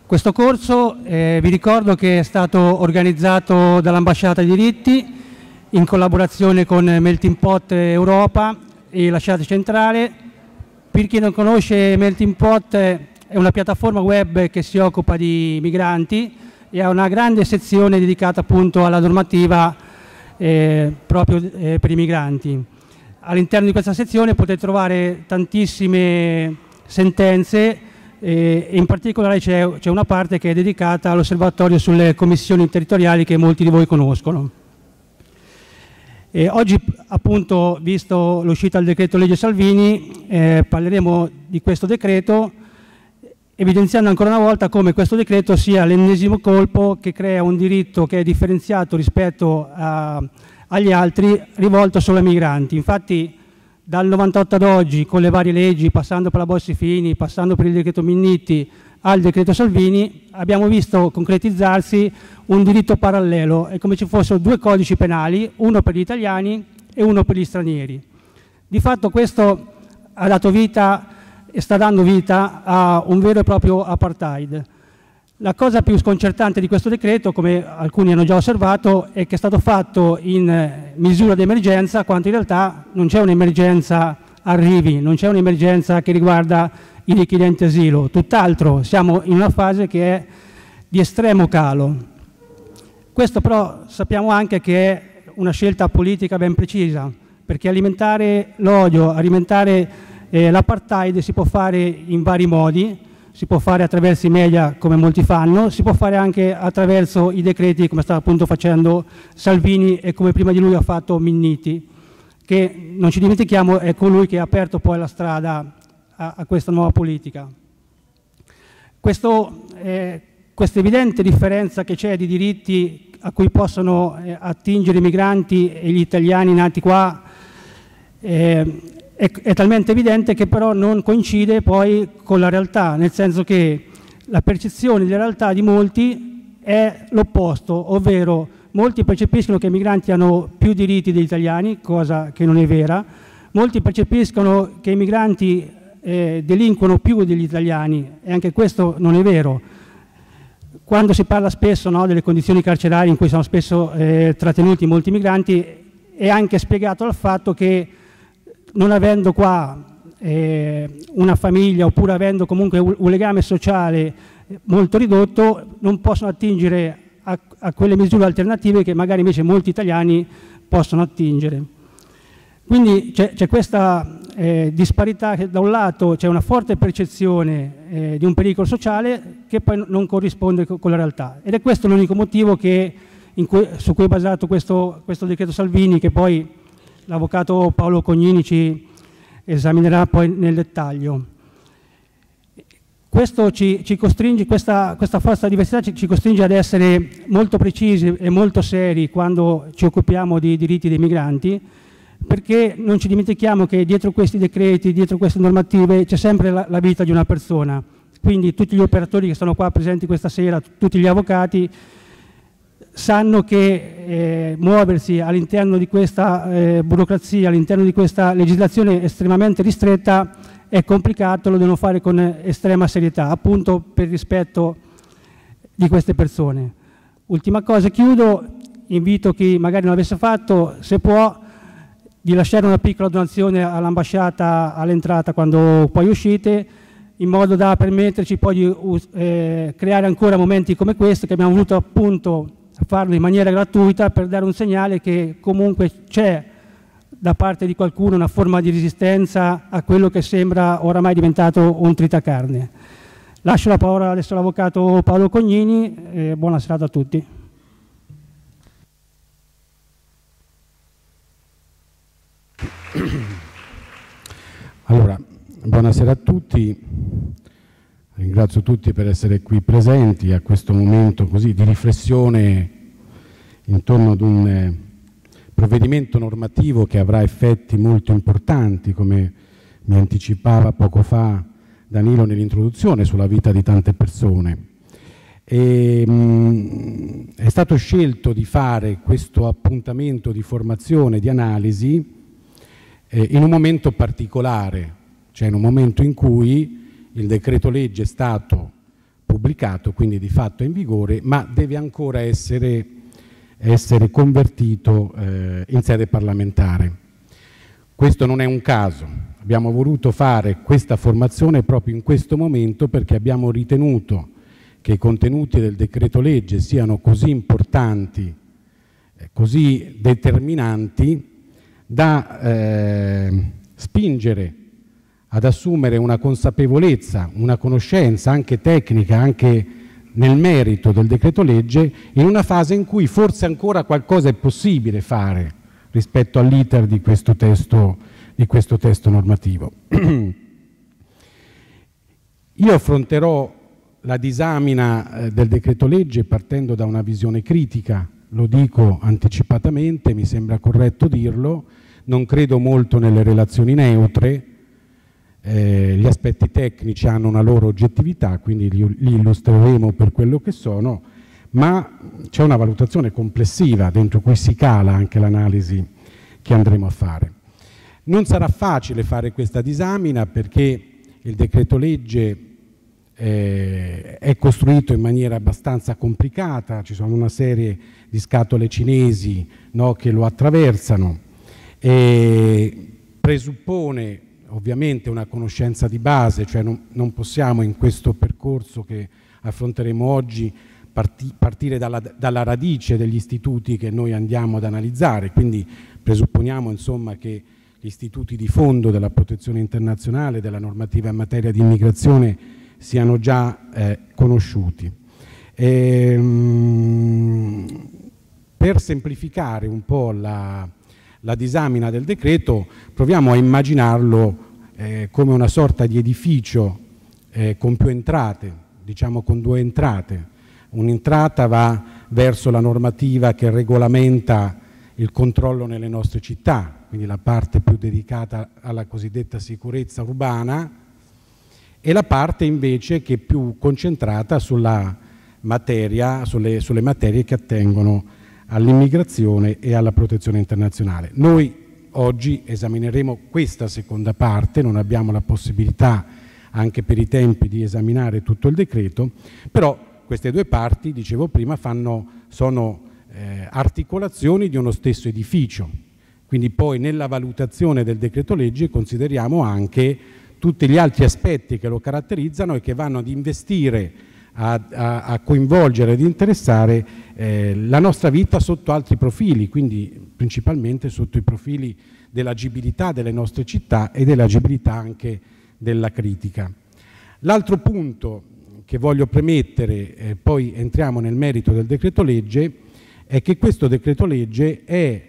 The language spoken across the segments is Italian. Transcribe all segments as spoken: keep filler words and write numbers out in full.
Questo corso eh, vi ricordo che è stato organizzato dall'Ambasciata dei Diritti in collaborazione con Melting Pot Europa e la Scienza Centrale. Per chi non conosce, Melting Pot è una piattaforma web che si occupa di migranti e ha una grande sezione dedicata appunto alla normativa eh, proprio eh, per i migranti. All'interno di questa sezione potete trovare tantissime sentenze e in particolare c'è una parte che è dedicata all'osservatorio sulle commissioni territoriali che molti di voi conoscono. E oggi appunto, visto l'uscita del decreto legge Salvini, eh, parleremo di questo decreto, evidenziando ancora una volta come questo decreto sia l'ennesimo colpo che crea un diritto che è differenziato rispetto a, agli altri, rivolto solo ai migranti. Infatti dal novantotto ad oggi, con le varie leggi, passando per la Bossi-Fini, passando per il decreto Minniti al decreto Salvini, abbiamo visto concretizzarsi un diritto parallelo, è come se ci fossero due codici penali, uno per gli italiani e uno per gli stranieri. Di fatto questo ha dato vita e sta dando vita a un vero e proprio apartheid. La cosa più sconcertante di questo decreto, come alcuni hanno già osservato, è che è stato fatto in misura di emergenza, quando in realtà non c'è un'emergenza arrivi, non c'è un'emergenza che riguarda i richiedenti asilo, tutt'altro, siamo in una fase che è di estremo calo. Questo però sappiamo anche che è una scelta politica ben precisa, perché alimentare l'odio, alimentare eh, l'apartheid si può fare in vari modi. Si può fare attraverso i media, come molti fanno, si può fare anche attraverso i decreti, come sta appunto facendo Salvini e come prima di lui ha fatto Minniti, che non ci dimentichiamo è colui che ha aperto poi la strada a, a questa nuova politica. Questo, eh, questa evidente differenza che c'è di diritti a cui possono eh, attingere i migranti e gli italiani nati qua, eh, È, è talmente evidente che però non coincide poi con la realtà, nel senso che la percezione della realtà di molti è l'opposto, ovvero molti percepiscono che i migranti hanno più diritti degli italiani, cosa che non è vera, molti percepiscono che i migranti eh, delinquono più degli italiani e anche questo non è vero. Quando si parla spesso no, delle condizioni carcerarie in cui sono spesso eh, trattenuti molti migranti, è anche spiegato dal fatto che non avendo qua eh, una famiglia oppure avendo comunque un, un legame sociale molto ridotto, non possono attingere a, a quelle misure alternative che magari invece molti italiani possono attingere. Quindi c'è questa eh, disparità che da un lato c'è una forte percezione eh, di un pericolo sociale che poi non corrisponde co con la realtà. Ed è questo l'unico motivo che, in cui, su cui è basato questo, questo decreto Salvini, che poi l'avvocato Paolo Cognini ci esaminerà poi nel dettaglio. Questo ci, ci costringe, questa, questa forza diversità ci, ci costringe ad essere molto precisi e molto seri quando ci occupiamo di diritti dei migranti, perché non ci dimentichiamo che dietro questi decreti, dietro queste normative c'è sempre la, la vita di una persona. Quindi tutti gli operatori che sono qua presenti questa sera, tutti gli avvocati, sanno che eh, muoversi all'interno di questa eh, burocrazia, all'interno di questa legislazione estremamente ristretta è complicato, lo devono fare con estrema serietà, appunto per rispetto di queste persone. Ultima cosa, chiudo, invito chi magari non l'avesse fatto, se può, di lasciare una piccola donazione all'ambasciata all'entrata quando poi uscite, in modo da permetterci poi di eh, creare ancora momenti come questo, che abbiamo voluto appunto farlo in maniera gratuita per dare un segnale che comunque c'è da parte di qualcuno una forma di resistenza a quello che sembra oramai diventato un tritacarne. Lascio la parola adesso all'avvocato Paolo Cognini e buona serata a tutti. Allora, buonasera a tutti, ringrazio tutti per essere qui presenti a questo momento così di riflessione intorno ad un eh, provvedimento normativo che avrà effetti molto importanti, come mi anticipava poco fa Danilo nell'introduzione, sulla vita di tante persone. E, mh, è stato scelto di fare questo appuntamento di formazione, di analisi, eh, in un momento particolare, cioè in un momento in cui il decreto legge è stato pubblicato, quindi di fatto è in vigore, ma deve ancora essere, essere convertito eh, in sede parlamentare. Questo non è un caso, abbiamo voluto fare questa formazione proprio in questo momento perché abbiamo ritenuto che i contenuti del decreto legge siano così importanti, eh, così determinanti da eh, spingere ad assumere una consapevolezza, una conoscenza anche tecnica, anche nel merito del decreto legge, in una fase in cui forse ancora qualcosa è possibile fare rispetto all'iter di questo testo, di questo testo normativo. Io affronterò la disamina eh, del decreto legge partendo da una visione critica, lo dico anticipatamente, mi sembra corretto dirlo, non credo molto nelle relazioni neutre, eh, gli aspetti tecnici hanno una loro oggettività, quindi li, li illustreremo per quello che sono, ma c'è una valutazione complessiva dentro cui si cala anche l'analisi che andremo a fare. Non sarà facile fare questa disamina perché il decreto legge eh, è costruito in maniera abbastanza complicata, ci sono una serie di scatole cinesi, no, che lo attraversano, e presuppone ovviamente una conoscenza di base, cioè non, non possiamo in questo percorso che affronteremo oggi parti, partire dalla, dalla radice degli istituti che noi andiamo ad analizzare, quindi presupponiamo insomma che gli istituti di fondo della protezione internazionale, della normativa in materia di immigrazione siano già eh, conosciuti. Ehm, per semplificare un po' la la disamina del decreto, proviamo a immaginarlo eh, come una sorta di edificio eh, con più entrate, diciamo con due entrate. Un'entrata va verso la normativa che regolamenta il controllo nelle nostre città, quindi la parte più dedicata alla cosiddetta sicurezza urbana, e la parte invece che è più concentrata sulla materia, sulle, sulle materie che attengono all'immigrazione e alla protezione internazionale. Noi oggi esamineremo questa seconda parte, non abbiamo la possibilità anche per i tempi di esaminare tutto il decreto, però queste due parti, dicevo prima, fanno, sono eh, articolazioni di uno stesso edificio, quindi poi nella valutazione del decreto legge consideriamo anche tutti gli altri aspetti che lo caratterizzano e che vanno ad investire A, a, a coinvolgere, ad interessare eh, la nostra vita sotto altri profili, quindi principalmente sotto i profili dell'agibilità delle nostre città e dell'agibilità anche della critica. L'altro punto che voglio premettere, eh, poi entriamo nel merito del decreto legge, è che questo decreto legge è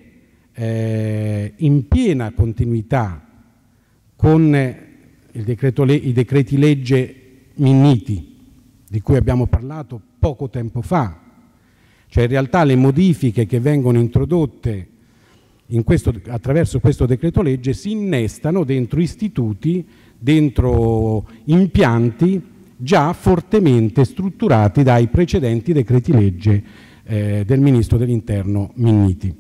eh, in piena continuità con il decreto le- i decreti legge Minniti, di cui abbiamo parlato poco tempo fa, cioè in realtà le modifiche che vengono introdotte in questo, attraverso questo decreto legge si innestano dentro istituti, dentro impianti già fortemente strutturati dai precedenti decreti legge eh, del Ministro dell'Interno Minniti.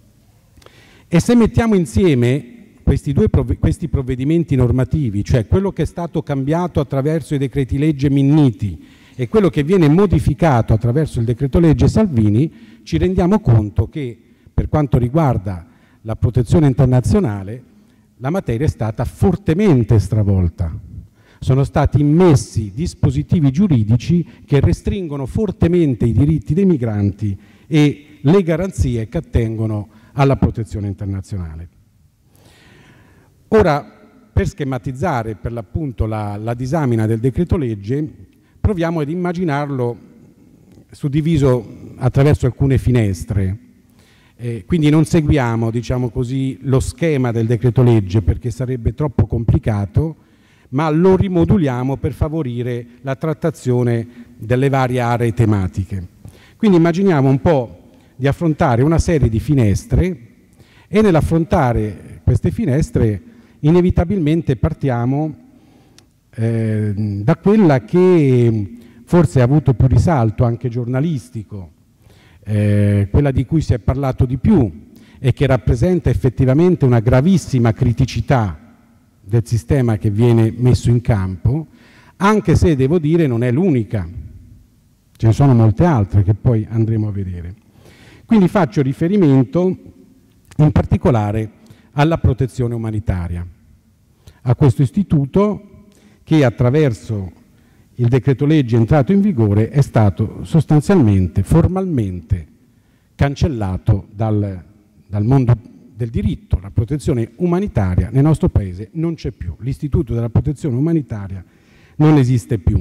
E se mettiamo insieme questi due prov- questi provvedimenti normativi, cioè quello che è stato cambiato attraverso i decreti legge Minniti e quello che viene modificato attraverso il decreto legge Salvini, ci rendiamo conto che per quanto riguarda la protezione internazionale la materia è stata fortemente stravolta. Sono stati immessi dispositivi giuridici che restringono fortemente i diritti dei migranti e le garanzie che attengono alla protezione internazionale. Ora, per schematizzare per l'appunto la, la disamina del decreto legge, proviamo ad immaginarlo suddiviso attraverso alcune finestre. Eh, quindi non seguiamo, diciamo così, lo schema del decreto legge perché sarebbe troppo complicato, ma lo rimoduliamo per favorire la trattazione delle varie aree tematiche. Quindi immaginiamo un po' di affrontare una serie di finestre e nell'affrontare queste finestre inevitabilmente partiamo eh, da quella che forse ha avuto più risalto anche giornalistico, eh, quella di cui si è parlato di più e che rappresenta effettivamente una gravissima criticità del sistema che viene messo in campo, anche se devo dire non è l'unica. ce ne sono molte altre che poi andremo a vedere. Quindi faccio riferimento in particolare alla protezione umanitaria, a questo istituto che attraverso il decreto legge entrato in vigore è stato sostanzialmente, formalmente cancellato dal, dal mondo del diritto. La protezione umanitaria nel nostro Paese non c'è più, l'istituto della protezione umanitaria non esiste più.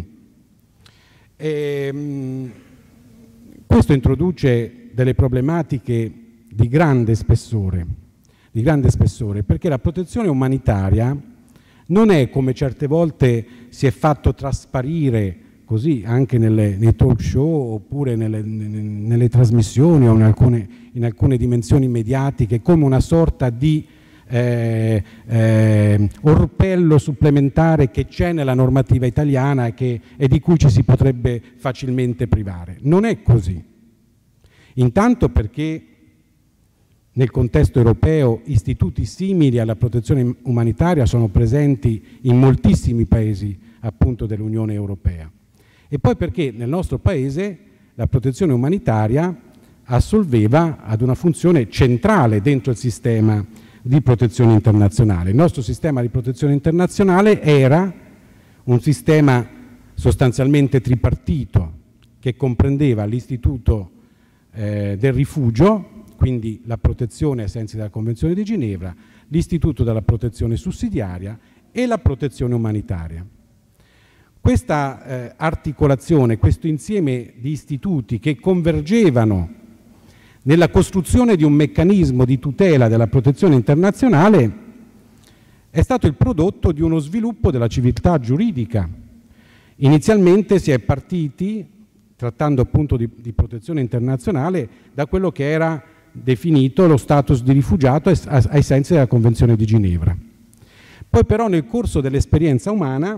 E, questo introduce delle problematiche di grande spessore, di grande spessore, perché la protezione umanitaria non è, come certe volte si è fatto trasparire così anche nelle, nei talk show oppure nelle, nelle trasmissioni o in alcune, in alcune dimensioni mediatiche, come una sorta di eh, eh, orpello supplementare che c'è nella normativa italiana e, che, e di cui ci si potrebbe facilmente privare. Non è così. Intanto perché nel contesto europeo istituti simili alla protezione umanitaria sono presenti in moltissimi paesi appunto dell'Unione Europea. E poi perché nel nostro Paese la protezione umanitaria assolveva ad una funzione centrale dentro il sistema di protezione internazionale. Il nostro sistema di protezione internazionale era un sistema sostanzialmente tripartito che comprendeva l'istituto eh, del rifugio, quindi la protezione ai sensi della Convenzione di Ginevra, l'istituto della protezione sussidiaria e la protezione umanitaria. Questa eh, articolazione, questo insieme di istituti che convergevano nella costruzione di un meccanismo di tutela della protezione internazionale è stato il prodotto di uno sviluppo della civiltà giuridica. Inizialmente si è partiti, trattando appunto di, di protezione internazionale, da quello che era definito lo status di rifugiato ai sensi della Convenzione di Ginevra. Poi però nel corso dell'esperienza umana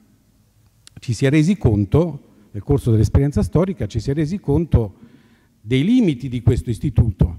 ci si è resi conto, nel corso dell'esperienza storica, ci si è resi conto dei limiti di questo istituto.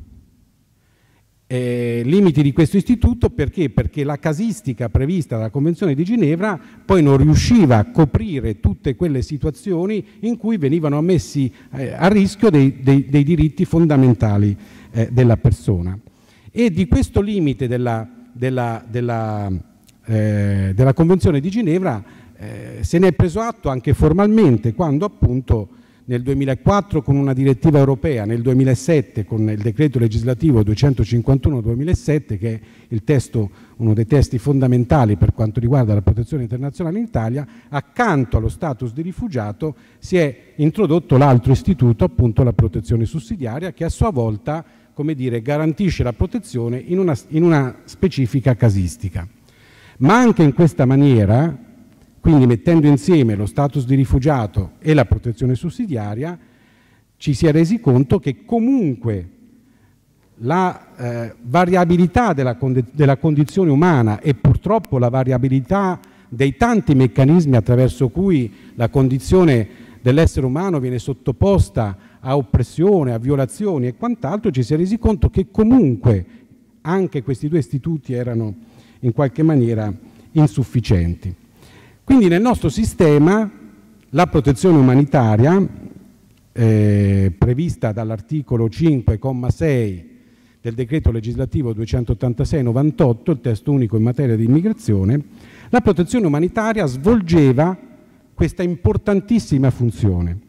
Eh, limiti di questo istituto perché? Perché la casistica prevista dalla Convenzione di Ginevra poi non riusciva a coprire tutte quelle situazioni in cui venivano ammessi eh, a rischio dei, dei, dei diritti fondamentali eh, della persona. E di questo limite della, della, della, eh, della Convenzione di Ginevra eh, se ne è preso atto anche formalmente quando appunto nel duemilaquattro con una direttiva europea, nel duemilasette con il decreto legislativo duecentocinquantuno duemilasette, che è il testo, uno dei testi fondamentali per quanto riguarda la protezione internazionale in Italia, accanto allo status di rifugiato si è introdotto l'altro istituto, appunto la protezione sussidiaria, che a sua volta, come dire, garantisce la protezione in una, in una specifica casistica. Ma anche in questa maniera, quindi mettendo insieme lo status di rifugiato e la protezione sussidiaria, ci si è resi conto che comunque la eh, variabilità della, condi della condizione umana e purtroppo la variabilità dei tanti meccanismi attraverso cui la condizione dell'essere umano viene sottoposta a oppressione, a violazioni e quant'altro, ci si è resi conto che comunque anche questi due istituti erano in qualche maniera insufficienti. Quindi nel nostro sistema la protezione umanitaria, eh, prevista dall'articolo cinque, comma sei del decreto legislativo duecentottantasei novantotto, il testo unico in materia di immigrazione, la protezione umanitaria svolgeva questa importantissima funzione,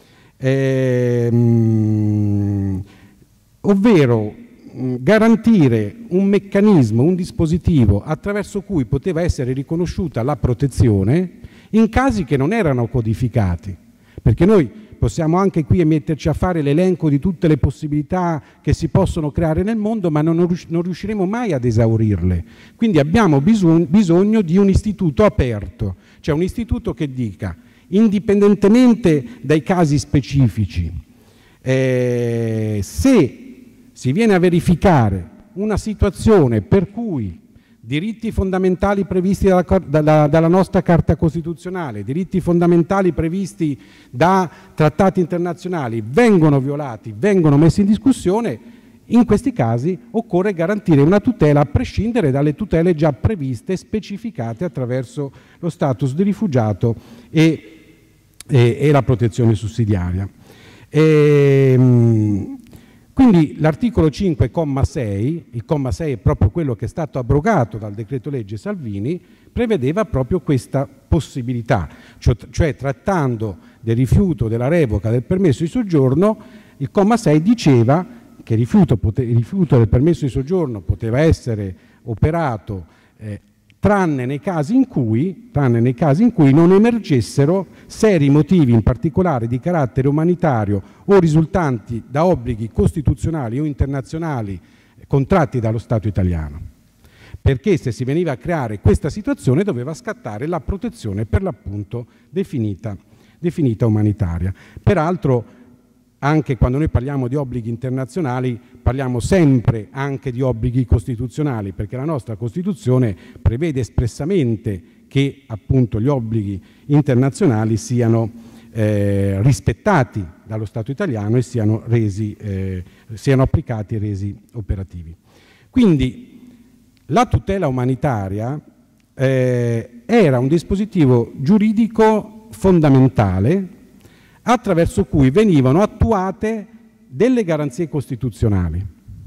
eh, mh, ovvero garantire un meccanismo, un dispositivo attraverso cui poteva essere riconosciuta la protezione in casi che non erano codificati, perché noi possiamo anche qui metterci a fare l'elenco di tutte le possibilità che si possono creare nel mondo, ma non, non riusciremo mai ad esaurirle. Quindi abbiamo bisogno, bisogno di un istituto aperto, cioè un istituto che dica, indipendentemente dai casi specifici, eh, se si viene a verificare una situazione per cui diritti fondamentali previsti dalla, dalla, dalla nostra Carta Costituzionale, diritti fondamentali previsti da trattati internazionali vengono violati, vengono messi in discussione, in questi casi occorre garantire una tutela a prescindere dalle tutele già previste e specificate attraverso lo status di rifugiato e, e, e la protezione sussidiaria. E, quindi l'articolo cinque, comma sei, il comma sei è proprio quello che è stato abrogato dal decreto legge Salvini, prevedeva proprio questa possibilità, cioè, cioè trattando del rifiuto della revoca del permesso di soggiorno, il comma sei diceva che il rifiuto, il rifiuto del permesso di soggiorno poteva essere operato eh, tranne nei casi in cui, tranne nei casi in cui non emergessero seri motivi, in particolare di carattere umanitario o risultanti da obblighi costituzionali o internazionali contratti dallo Stato italiano. Perché se si veniva a creare questa situazione doveva scattare la protezione per l'appunto definita, definita umanitaria. Peraltro anche quando noi parliamo di obblighi internazionali parliamo sempre anche di obblighi costituzionali, perché la nostra Costituzione prevede espressamente che appunto gli obblighi internazionali siano eh, rispettati dallo Stato italiano e siano, resi, eh, siano applicati e resi operativi. Quindi la tutela umanitaria eh, era un dispositivo giuridico fondamentale attraverso cui venivano attuate delle garanzie costituzionali.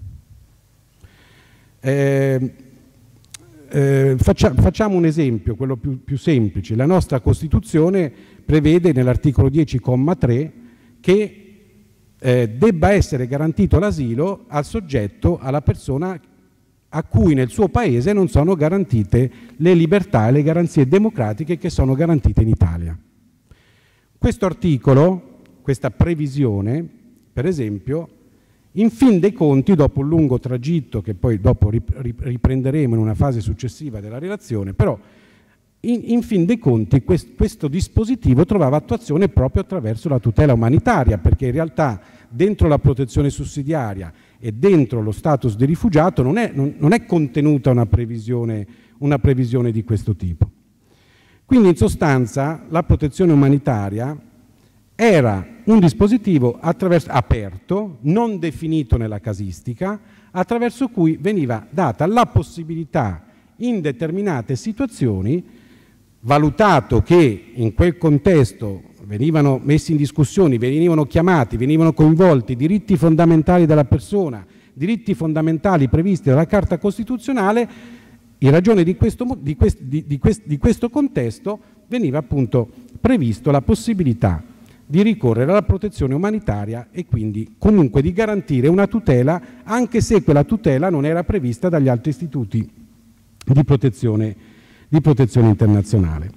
Eh, eh, faccia, facciamo un esempio, quello più, più semplice. La nostra Costituzione prevede nell'articolo dieci, comma tre, che eh, debba essere garantito l'asilo al soggetto, alla persona a cui nel suo paese non sono garantite le libertà e le garanzie democratiche che sono garantite in Italia. Questo articolo, questa previsione, per esempio, in fin dei conti, dopo un lungo tragitto che poi dopo riprenderemo in una fase successiva della relazione, però in, in fin dei conti quest, questo dispositivo trovava attuazione proprio attraverso la tutela umanitaria, perché in realtà dentro la protezione sussidiaria e dentro lo status di rifugiato non è, non, non è contenuta una previsione, una previsione di questo tipo. Quindi in sostanza la protezione umanitaria era un dispositivo aperto, non definito nella casistica, attraverso cui veniva data la possibilità in determinate situazioni, valutato che in quel contesto venivano messi in discussione, venivano chiamati, venivano coinvolti diritti fondamentali della persona, diritti fondamentali previsti dalla Carta Costituzionale. In ragione di questo, di, quest, di, di, quest, di questo contesto veniva appunto previsto la possibilità di ricorrere alla protezione umanitaria e quindi comunque di garantire una tutela, anche se quella tutela non era prevista dagli altri istituti di protezione, di protezione internazionale.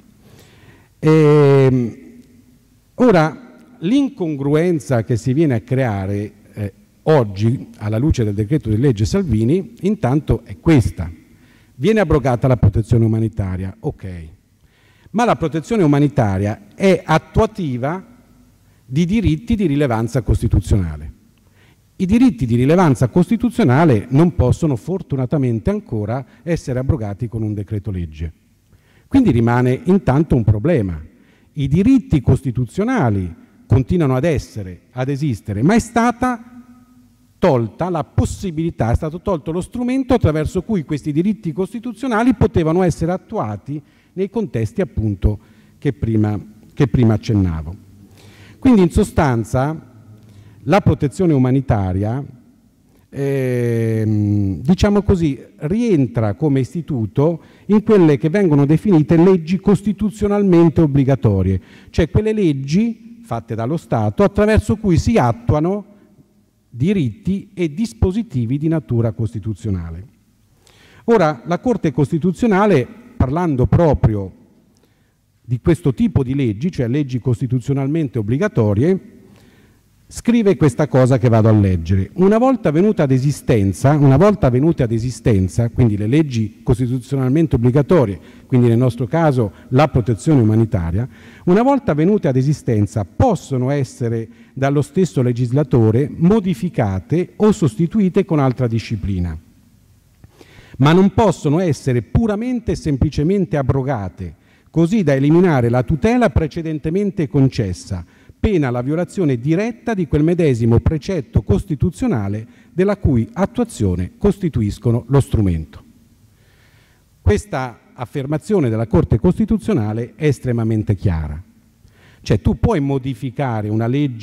E, ora, l'incongruenza che si viene a creare eh, oggi, alla luce del decreto di legge Salvini, intanto è questa. Viene abrogata la protezione umanitaria, ok, ma la protezione umanitaria è attuativa di diritti di rilevanza costituzionale. I diritti di rilevanza costituzionale non possono fortunatamente ancora essere abrogati con un decreto legge. Quindi rimane intanto un problema. I diritti costituzionali continuano ad essere, ad esistere, ma è stata tolta la possibilità, è stato tolto lo strumento attraverso cui questi diritti costituzionali potevano essere attuati nei contesti appunto che prima, che prima accennavo. Quindi in sostanza la protezione umanitaria, eh, diciamo così, rientra come istituto in quelle che vengono definite leggi costituzionalmente obbligatorie, cioè quelle leggi fatte dallo Stato attraverso cui si attuano diritti e dispositivi di natura costituzionale. Ora, la Corte Costituzionale, parlando proprio di questo tipo di leggi, cioè leggi costituzionalmente obbligatorie, scrive questa cosa che vado a leggere. Una volta venuta ad esistenza, una volta venute ad esistenza, quindi le leggi costituzionalmente obbligatorie, quindi nel nostro caso la protezione umanitaria, una volta venute ad esistenza possono essere dallo stesso legislatore modificate o sostituite con altra disciplina, ma non possono essere puramente e semplicemente abrogate, così da eliminare la tutela precedentemente concessa, pena la violazione diretta di quel medesimo precetto costituzionale della cui attuazione costituiscono lo strumento. Questa affermazione della Corte Costituzionale è estremamente chiara. Cioè tu puoi modificare una legge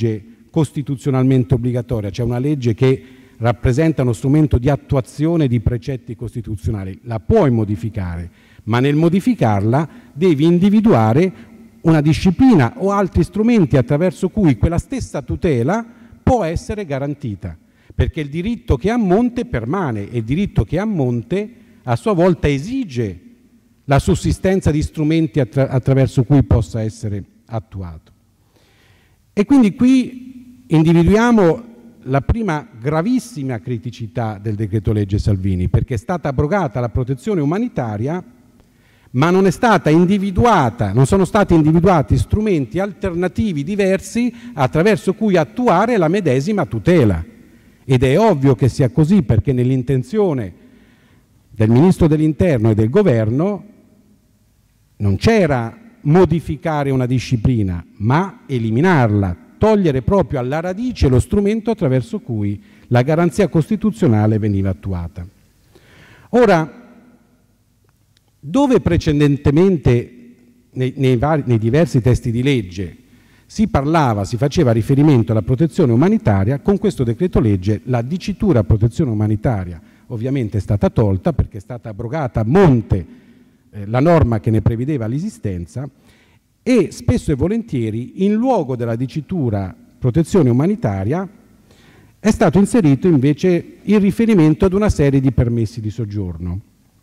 costituzionalmente obbligatoria, cioè una legge che rappresenta uno strumento di attuazione di precetti costituzionali. La puoi modificare, ma nel modificarla devi individuare una disciplina o altri strumenti attraverso cui quella stessa tutela può essere garantita, perché il diritto che è a monte permane e il diritto che è a monte a sua volta esige la sussistenza di strumenti attra- attraverso cui possa essere attuato. E quindi qui individuiamo la prima gravissima criticità del decreto legge Salvini, perché è stata abrogata la protezione umanitaria, ma non è stata individuata, non sono stati individuati strumenti alternativi diversi attraverso cui attuare la medesima tutela. Ed è ovvio che sia così, perché nell'intenzione del Ministro dell'Interno e del Governo non c'era modificare una disciplina, ma eliminarla, togliere proprio alla radice lo strumento attraverso cui la garanzia costituzionale veniva attuata. Ora, dove precedentemente nei, nei, vari, nei diversi testi di legge si parlava, si faceva riferimento alla protezione umanitaria, con questo decreto legge la dicitura protezione umanitaria ovviamente è stata tolta, perché è stata abrogata a monte eh, la norma che ne prevedeva l'esistenza, e spesso e volentieri in luogo della dicitura protezione umanitaria è stato inserito invece il riferimento ad una serie di permessi di soggiorno.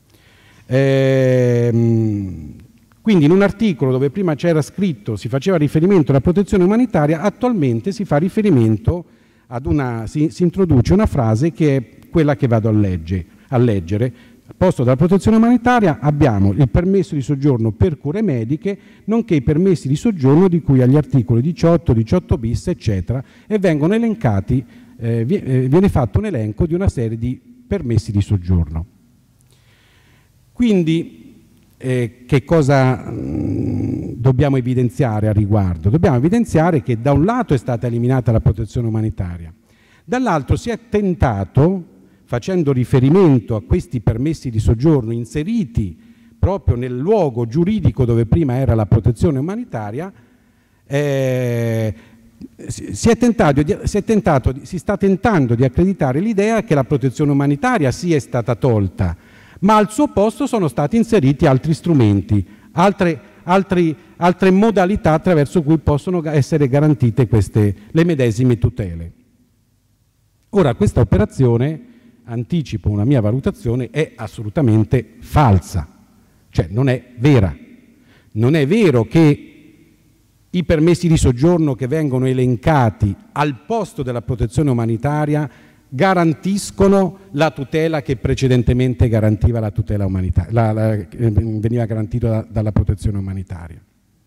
Ehm, quindi in un articolo dove prima c'era scritto, si faceva riferimento alla protezione umanitaria, attualmente si fa riferimento ad una, si, si introduce una frase che è quella che vado a, legge, a leggere. Al posto della protezione umanitaria abbiamo il permesso di soggiorno per cure mediche, nonché i permessi di soggiorno di cui agli articoli diciotto, diciotto bis, eccetera, e vengono elencati, eh, viene fatto un elenco di una serie di permessi di soggiorno. Quindi eh, che cosa mh, dobbiamo evidenziare a riguardo? Dobbiamo evidenziare che da un lato è stata eliminata la protezione umanitaria, dall'altro si è tentato, facendo riferimento a questi permessi di soggiorno inseriti proprio nel luogo giuridico dove prima era la protezione umanitaria, eh, si, è tentato, si, è tentato, si sta tentando di accreditare l'idea che la protezione umanitaria sia stata tolta, ma al suo posto sono stati inseriti altri strumenti, altre, altri, altre modalità attraverso cui possono essere garantite queste, le medesime tutele. Ora, questa operazione, anticipo una mia valutazione, è assolutamente falsa, cioè non è vera. Non è vero che i permessi di soggiorno che vengono elencati al posto della protezione umanitaria garantiscono la tutela che precedentemente garantiva la tutela umanitaria, la, la, veniva garantita da, dalla protezione umanitaria.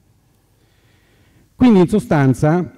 Quindi in sostanza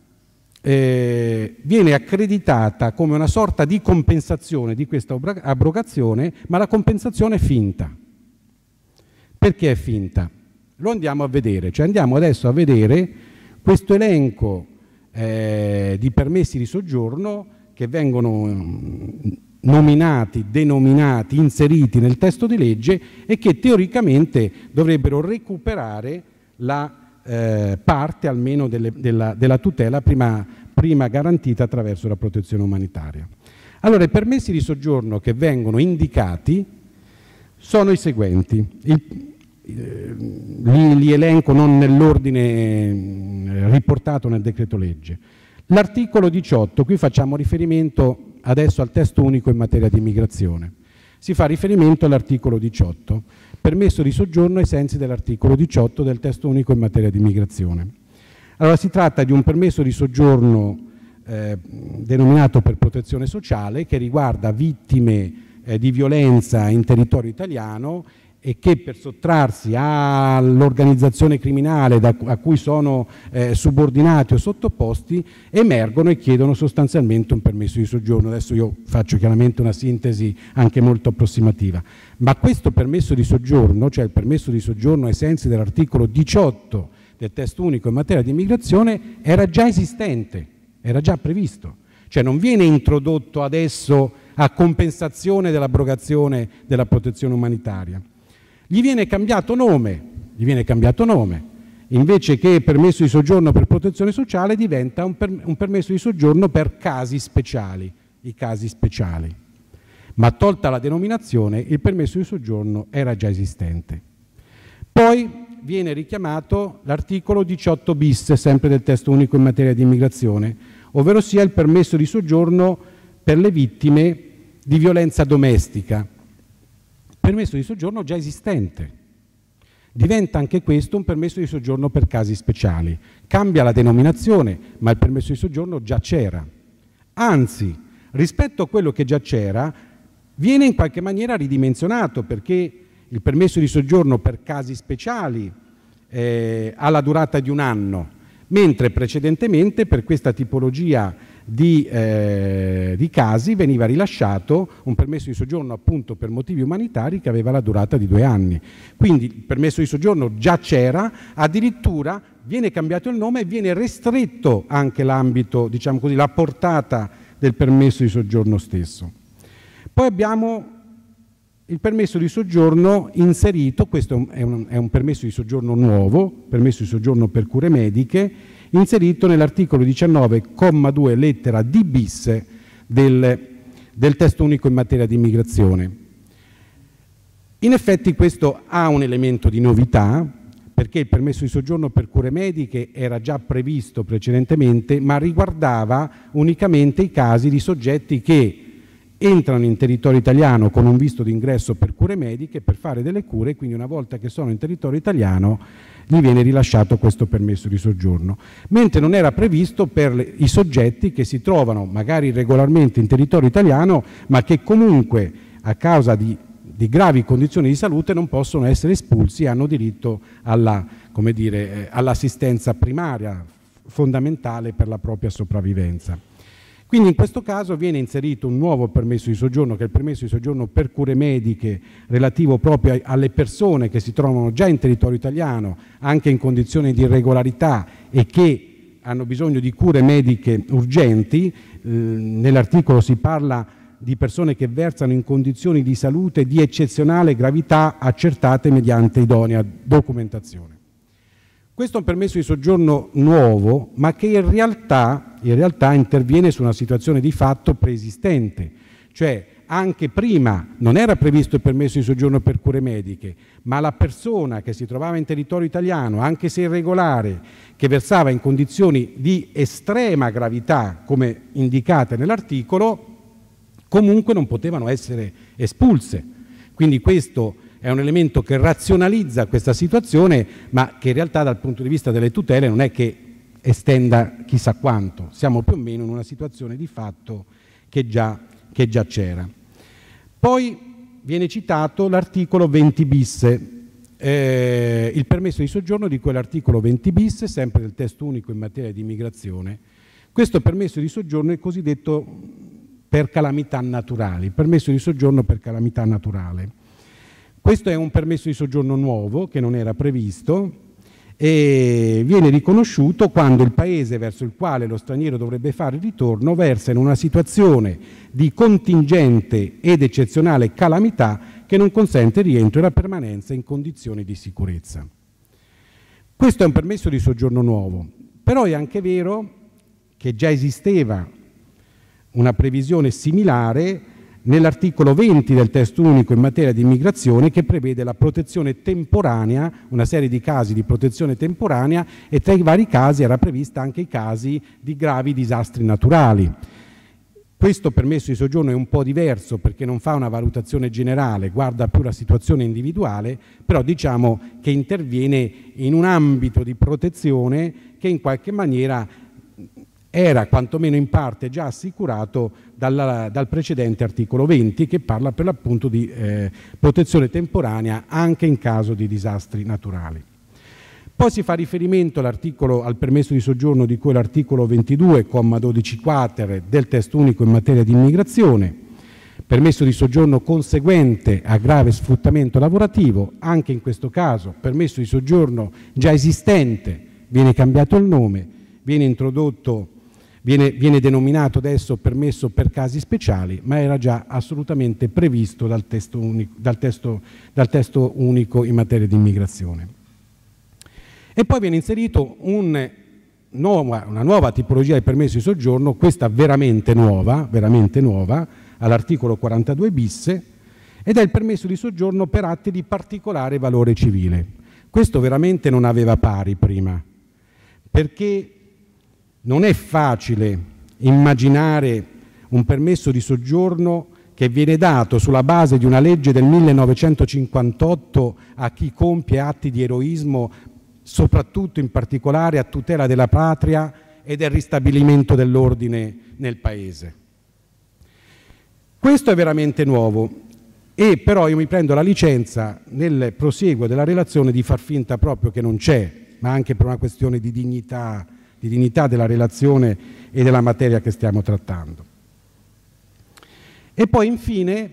Eh, viene accreditata come una sorta di compensazione di questa abrogazione, ma la compensazione è finta. Perché è finta? Lo andiamo a vedere, cioè andiamo adesso a vedere questo elenco eh, di permessi di soggiorno che vengono nominati, denominati, inseriti nel testo di legge e che teoricamente dovrebbero recuperare la Eh, parte almeno delle, della, della tutela prima, prima garantita attraverso la protezione umanitaria. Allora, i permessi di soggiorno che vengono indicati sono i seguenti. Il, eh, li, li elenco non nell'ordine eh, riportato nel decreto legge. L'articolo diciotto, qui facciamo riferimento adesso al testo unico in materia di immigrazione. Si fa riferimento all'articolo diciotto, permesso di soggiorno ai sensi dell'articolo diciotto del testo unico in materia di immigrazione. Allora si tratta di un permesso di soggiorno eh, denominato per protezione sociale che riguarda vittime eh, di violenza in territorio italiano e che per sottrarsi all'organizzazione criminale da, a cui sono eh, subordinati o sottoposti emergono e chiedono sostanzialmente un permesso di soggiorno. Adesso io faccio chiaramente una sintesi anche molto approssimativa, ma questo permesso di soggiorno, cioè il permesso di soggiorno ai sensi dell'articolo diciotto del testo unico in materia di immigrazione, era già esistente, era già previsto, cioè non viene introdotto adesso a compensazione dell'abrogazione della protezione umanitaria. Gli viene cambiato nome, gli viene cambiato nome. invece che permesso di soggiorno per protezione sociale diventa un, per, un permesso di soggiorno per casi speciali, i casi speciali. Ma tolta la denominazione, il permesso di soggiorno era già esistente. Poi viene richiamato l'articolo diciotto bis, sempre del testo unico in materia di immigrazione, ovvero sia il permesso di soggiorno per le vittime di violenza domestica. Permesso di soggiorno già esistente. Diventa anche questo un permesso di soggiorno per casi speciali. Cambia la denominazione, ma il permesso di soggiorno già c'era. Anzi, rispetto a quello che già c'era, viene in qualche maniera ridimensionato, perché il permesso di soggiorno per casi speciali eh, ha la durata di un anno, mentre precedentemente per questa tipologia di, eh, di casi veniva rilasciato un permesso di soggiorno appunto per motivi umanitari che aveva la durata di due anni. Quindi il permesso di soggiorno già c'era, addirittura viene cambiato il nome e viene restretto anche l'ambito, diciamo così, la portata del permesso di soggiorno stesso. Poi abbiamo il permesso di soggiorno inserito, questo è un, è un permesso di soggiorno nuovo, permesso di soggiorno per cure mediche, inserito nell'articolo diciannove, comma due, lettera D bis del, del testo unico in materia di immigrazione. In effetti questo ha un elemento di novità, perché il permesso di soggiorno per cure mediche era già previsto precedentemente, ma riguardava unicamente i casi di soggetti che entrano in territorio italiano con un visto d'ingresso per cure mediche per fare delle cure, quindi una volta che sono in territorio italiano gli viene rilasciato questo permesso di soggiorno, mentre non era previsto per le, i soggetti che si trovano magari regolarmente in territorio italiano, ma che comunque a causa di, di gravi condizioni di salute non possono essere espulsi e hanno diritto alla, come dire, eh, all'assistenza primaria fondamentale per la propria sopravvivenza. Quindi in questo caso viene inserito un nuovo permesso di soggiorno, che è il permesso di soggiorno per cure mediche, relativo proprio alle persone che si trovano già in territorio italiano, anche in condizioni di irregolarità e che hanno bisogno di cure mediche urgenti. Eh, nell'articolo si parla di persone che versano in condizioni di salute di eccezionale gravità accertate mediante idonea documentazione. Questo è un permesso di soggiorno nuovo, ma che in realtà, in realtà interviene su una situazione di fatto preesistente, cioè anche prima non era previsto il permesso di soggiorno per cure mediche, ma la persona che si trovava in territorio italiano, anche se irregolare, che versava in condizioni di estrema gravità, come indicate nell'articolo, comunque non potevano essere espulse. Quindi questo è un elemento che razionalizza questa situazione, ma che in realtà dal punto di vista delle tutele non è che estenda chissà quanto. Siamo più o meno in una situazione di fatto che già, che già c'era. Poi viene citato l'articolo venti bis, eh, il permesso di soggiorno di quell'articolo venti bis, sempre del testo unico in materia di immigrazione. Questo permesso di soggiorno è cosiddetto per calamità naturali, permesso di soggiorno per calamità naturale. Questo è un permesso di soggiorno nuovo che non era previsto e viene riconosciuto quando il paese verso il quale lo straniero dovrebbe fare il ritorno versa in una situazione di contingente ed eccezionale calamità che non consente il rientro e la permanenza in condizioni di sicurezza. Questo è un permesso di soggiorno nuovo, però è anche vero che già esisteva una previsione similare nell'articolo venti del testo unico in materia di immigrazione, che prevede la protezione temporanea, una serie di casi di protezione temporanea, e tra i vari casi era prevista anche i casi di gravi disastri naturali. Questo permesso di soggiorno è un po' diverso perché non fa una valutazione generale, guarda più la situazione individuale, però diciamo che interviene in un ambito di protezione che in qualche maniera era quantomeno in parte già assicurato dalla, dal precedente articolo venti, che parla per l'appunto di eh, protezione temporanea anche in caso di disastri naturali. Poi si fa riferimento al permesso di soggiorno di cui l'articolo ventidue, comma dodici quater del testo unico in materia di immigrazione, permesso di soggiorno conseguente a grave sfruttamento lavorativo. Anche in questo caso permesso di soggiorno già esistente, viene cambiato il nome, viene introdotto Viene, viene denominato adesso permesso per casi speciali, ma era già assolutamente previsto dal testo unico, dal testo, dal testo unico in materia di immigrazione. E poi viene inserito un nuova, una nuova tipologia di permesso di soggiorno, questa veramente nuova, veramente nuova, all'articolo quarantadue bis, ed è il permesso di soggiorno per atti di particolare valore civile. Questo veramente non aveva pari prima, perché non è facile immaginare un permesso di soggiorno che viene dato sulla base di una legge del millenovecentocinquantotto a chi compie atti di eroismo, soprattutto in particolare a tutela della patria e del ristabilimento dell'ordine nel Paese. Questo è veramente nuovo, e però io mi prendo la licenza nel prosieguo della relazione di far finta proprio che non c'è, ma anche per una questione di dignità, di dignità della relazione e della materia che stiamo trattando. E poi infine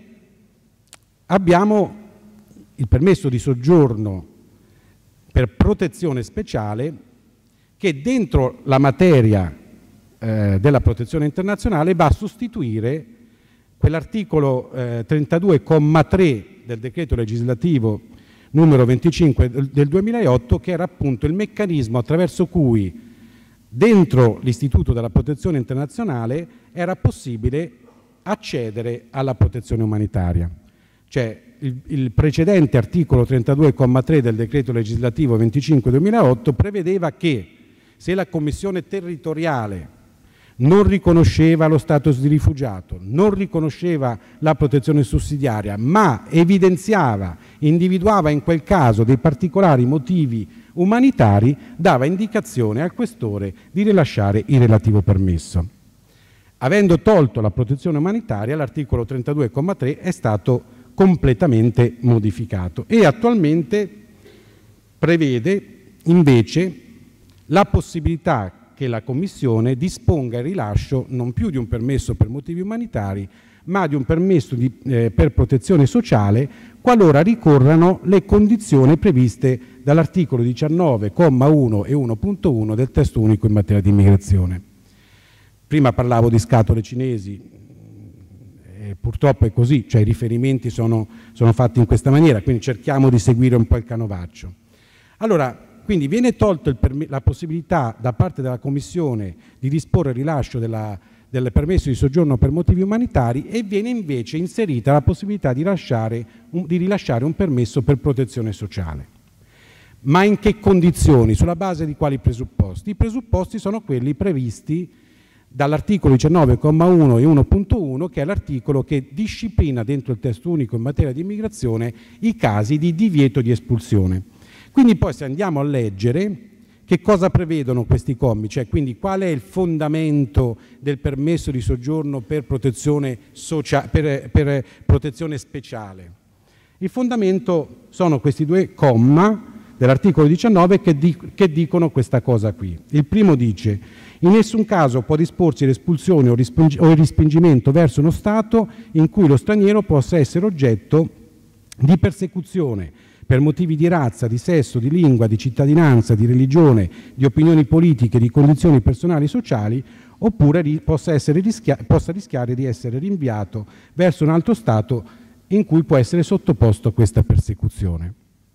abbiamo il permesso di soggiorno per protezione speciale, che dentro la materia eh, della protezione internazionale va a sostituire quell'articolo eh, trentadue comma tre del decreto legislativo numero venticinque del duemilaotto, che era appunto il meccanismo attraverso cui dentro l'istituto della protezione internazionale era possibile accedere alla protezione umanitaria. Cioè il, il precedente articolo trentadue comma tre del decreto legislativo venticinque duemilaotto prevedeva che se la Commissione territoriale non riconosceva lo status di rifugiato, non riconosceva la protezione sussidiaria, ma evidenziava, individuava in quel caso dei particolari motivi umanitari, dava indicazione al questore di rilasciare il relativo permesso. Avendo tolto la protezione umanitaria, l'articolo trentadue comma tre è stato completamente modificato e attualmente prevede invece la possibilità che la Commissione disponga il rilascio non più di un permesso per motivi umanitari, ma di un permesso di, eh, per protezione sociale, qualora ricorrano le condizioni previste dall'articolo diciannove comma uno e uno punto uno del testo unico in materia di immigrazione. Prima parlavo di scatole cinesi, eh, purtroppo è così, cioè i riferimenti sono, sono fatti in questa maniera, quindi cerchiamo di seguire un po' il canovaccio. Allora, quindi viene tolta la possibilità da parte della Commissione di disporre il rilascio della, del permesso di soggiorno per motivi umanitari e viene invece inserita la possibilità di, lasciare un, di rilasciare un permesso per protezione sociale. Ma in che condizioni? Sulla base di quali presupposti? I presupposti sono quelli previsti dall'articolo diciannove comma uno e uno punto uno, che è l'articolo che disciplina dentro il testo unico in materia di immigrazione i casi di divieto di espulsione. Quindi poi se andiamo a leggere che cosa prevedono questi commi, cioè quindi qual è il fondamento del permesso di soggiorno per protezione, socia- per, per protezione speciale. Il fondamento sono questi due comma dell'articolo diciannove che, di- che dicono questa cosa qui. Il primo dice: in nessun caso può disporsi l'espulsione o, risping- o il respingimento verso uno Stato in cui lo straniero possa essere oggetto di persecuzione per motivi di razza, di sesso, di lingua, di cittadinanza, di religione, di opinioni politiche, di condizioni personali e sociali, oppure ri- possa, essere rischia- possa rischiare di essere rinviato verso un altro Stato in cui può essere sottoposto a questa persecuzione.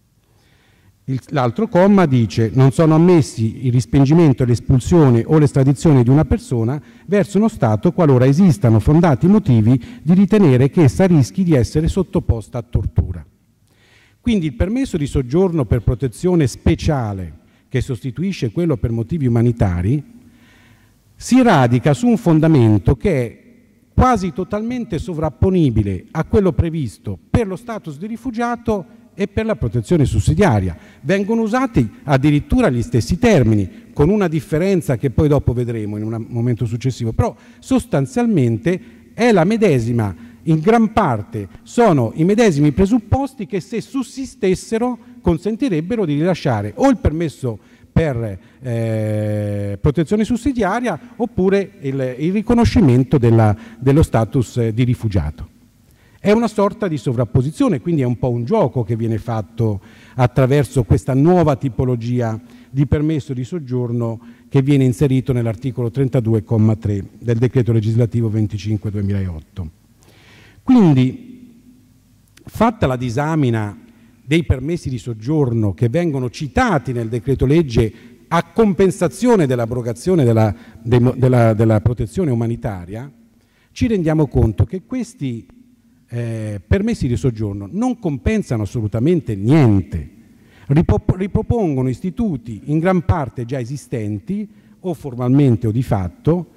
Il, l'altro comma dice: non sono ammessi il respingimento, l'espulsione o l'estradizione di una persona verso uno Stato qualora esistano fondati motivi di ritenere che essa rischi di essere sottoposta a tortura. Quindi il permesso di soggiorno per protezione speciale, che sostituisce quello per motivi umanitari, si radica su un fondamento che è quasi totalmente sovrapponibile a quello previsto per lo status di rifugiato e per la protezione sussidiaria. Vengono usati addirittura gli stessi termini, con una differenza che poi dopo vedremo in un momento successivo, però sostanzialmente è la medesima. In gran parte sono i medesimi presupposti che, se sussistessero, consentirebbero di rilasciare o il permesso per eh, protezione sussidiaria oppure il, il riconoscimento della, dello status di rifugiato. È una sorta di sovrapposizione, quindi è un po' un gioco che viene fatto attraverso questa nuova tipologia di permesso di soggiorno che viene inserito nell'articolo trentadue comma tre del decreto legislativo venticinque duemilaotto. Quindi, fatta la disamina dei permessi di soggiorno che vengono citati nel decreto legge a compensazione dell'abrogazione della, della, della protezione umanitaria, ci rendiamo conto che questi eh, permessi di soggiorno non compensano assolutamente niente, ripropongono istituti in gran parte già esistenti, o formalmente o di fatto,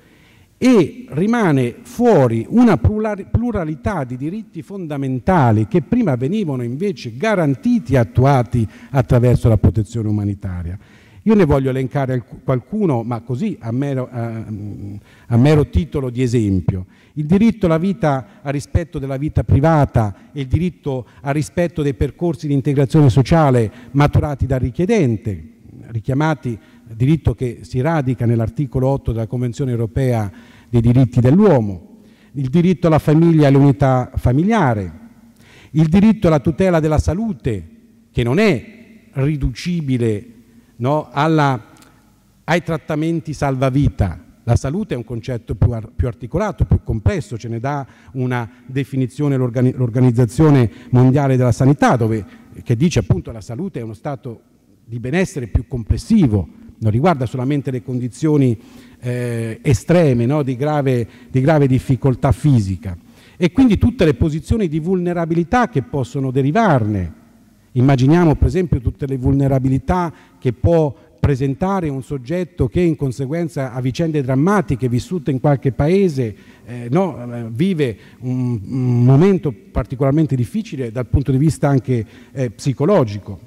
e rimane fuori una pluralità di diritti fondamentali che prima venivano invece garantiti e attuati attraverso la protezione umanitaria. Io ne voglio elencare qualcuno, ma così a mero, a, a mero titolo di esempio. Il diritto alla vita, al rispetto della vita privata e il diritto al rispetto dei percorsi di integrazione sociale maturati dal richiedente, richiamati, diritto che si radica nell'articolo otto della Convenzione europea dei diritti dell'uomo, il diritto alla famiglia e all'unità familiare, il diritto alla tutela della salute, che non è riducibile, no, alla, ai trattamenti salvavita. La salute è un concetto più, ar più articolato, più complesso, ce ne dà una definizione l'Organizzazione Mondiale della Sanità, dove, che dice appunto che la salute è uno stato di benessere più complessivo, non riguarda solamente le condizioni eh, estreme, no, di, grave, di grave difficoltà fisica, e quindi tutte le posizioni di vulnerabilità che possono derivarne. Immaginiamo per esempio tutte le vulnerabilità che può presentare un soggetto che in conseguenza a vicende drammatiche vissute in qualche paese eh, no, vive un, un momento particolarmente difficile dal punto di vista anche eh, psicologico.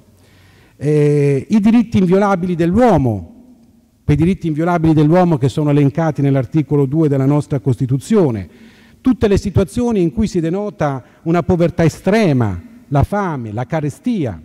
Eh, I diritti inviolabili dell'uomo, quei diritti inviolabili dell'uomo che sono elencati nell'articolo due della nostra Costituzione, tutte le situazioni in cui si denota una povertà estrema, la fame, la carestia,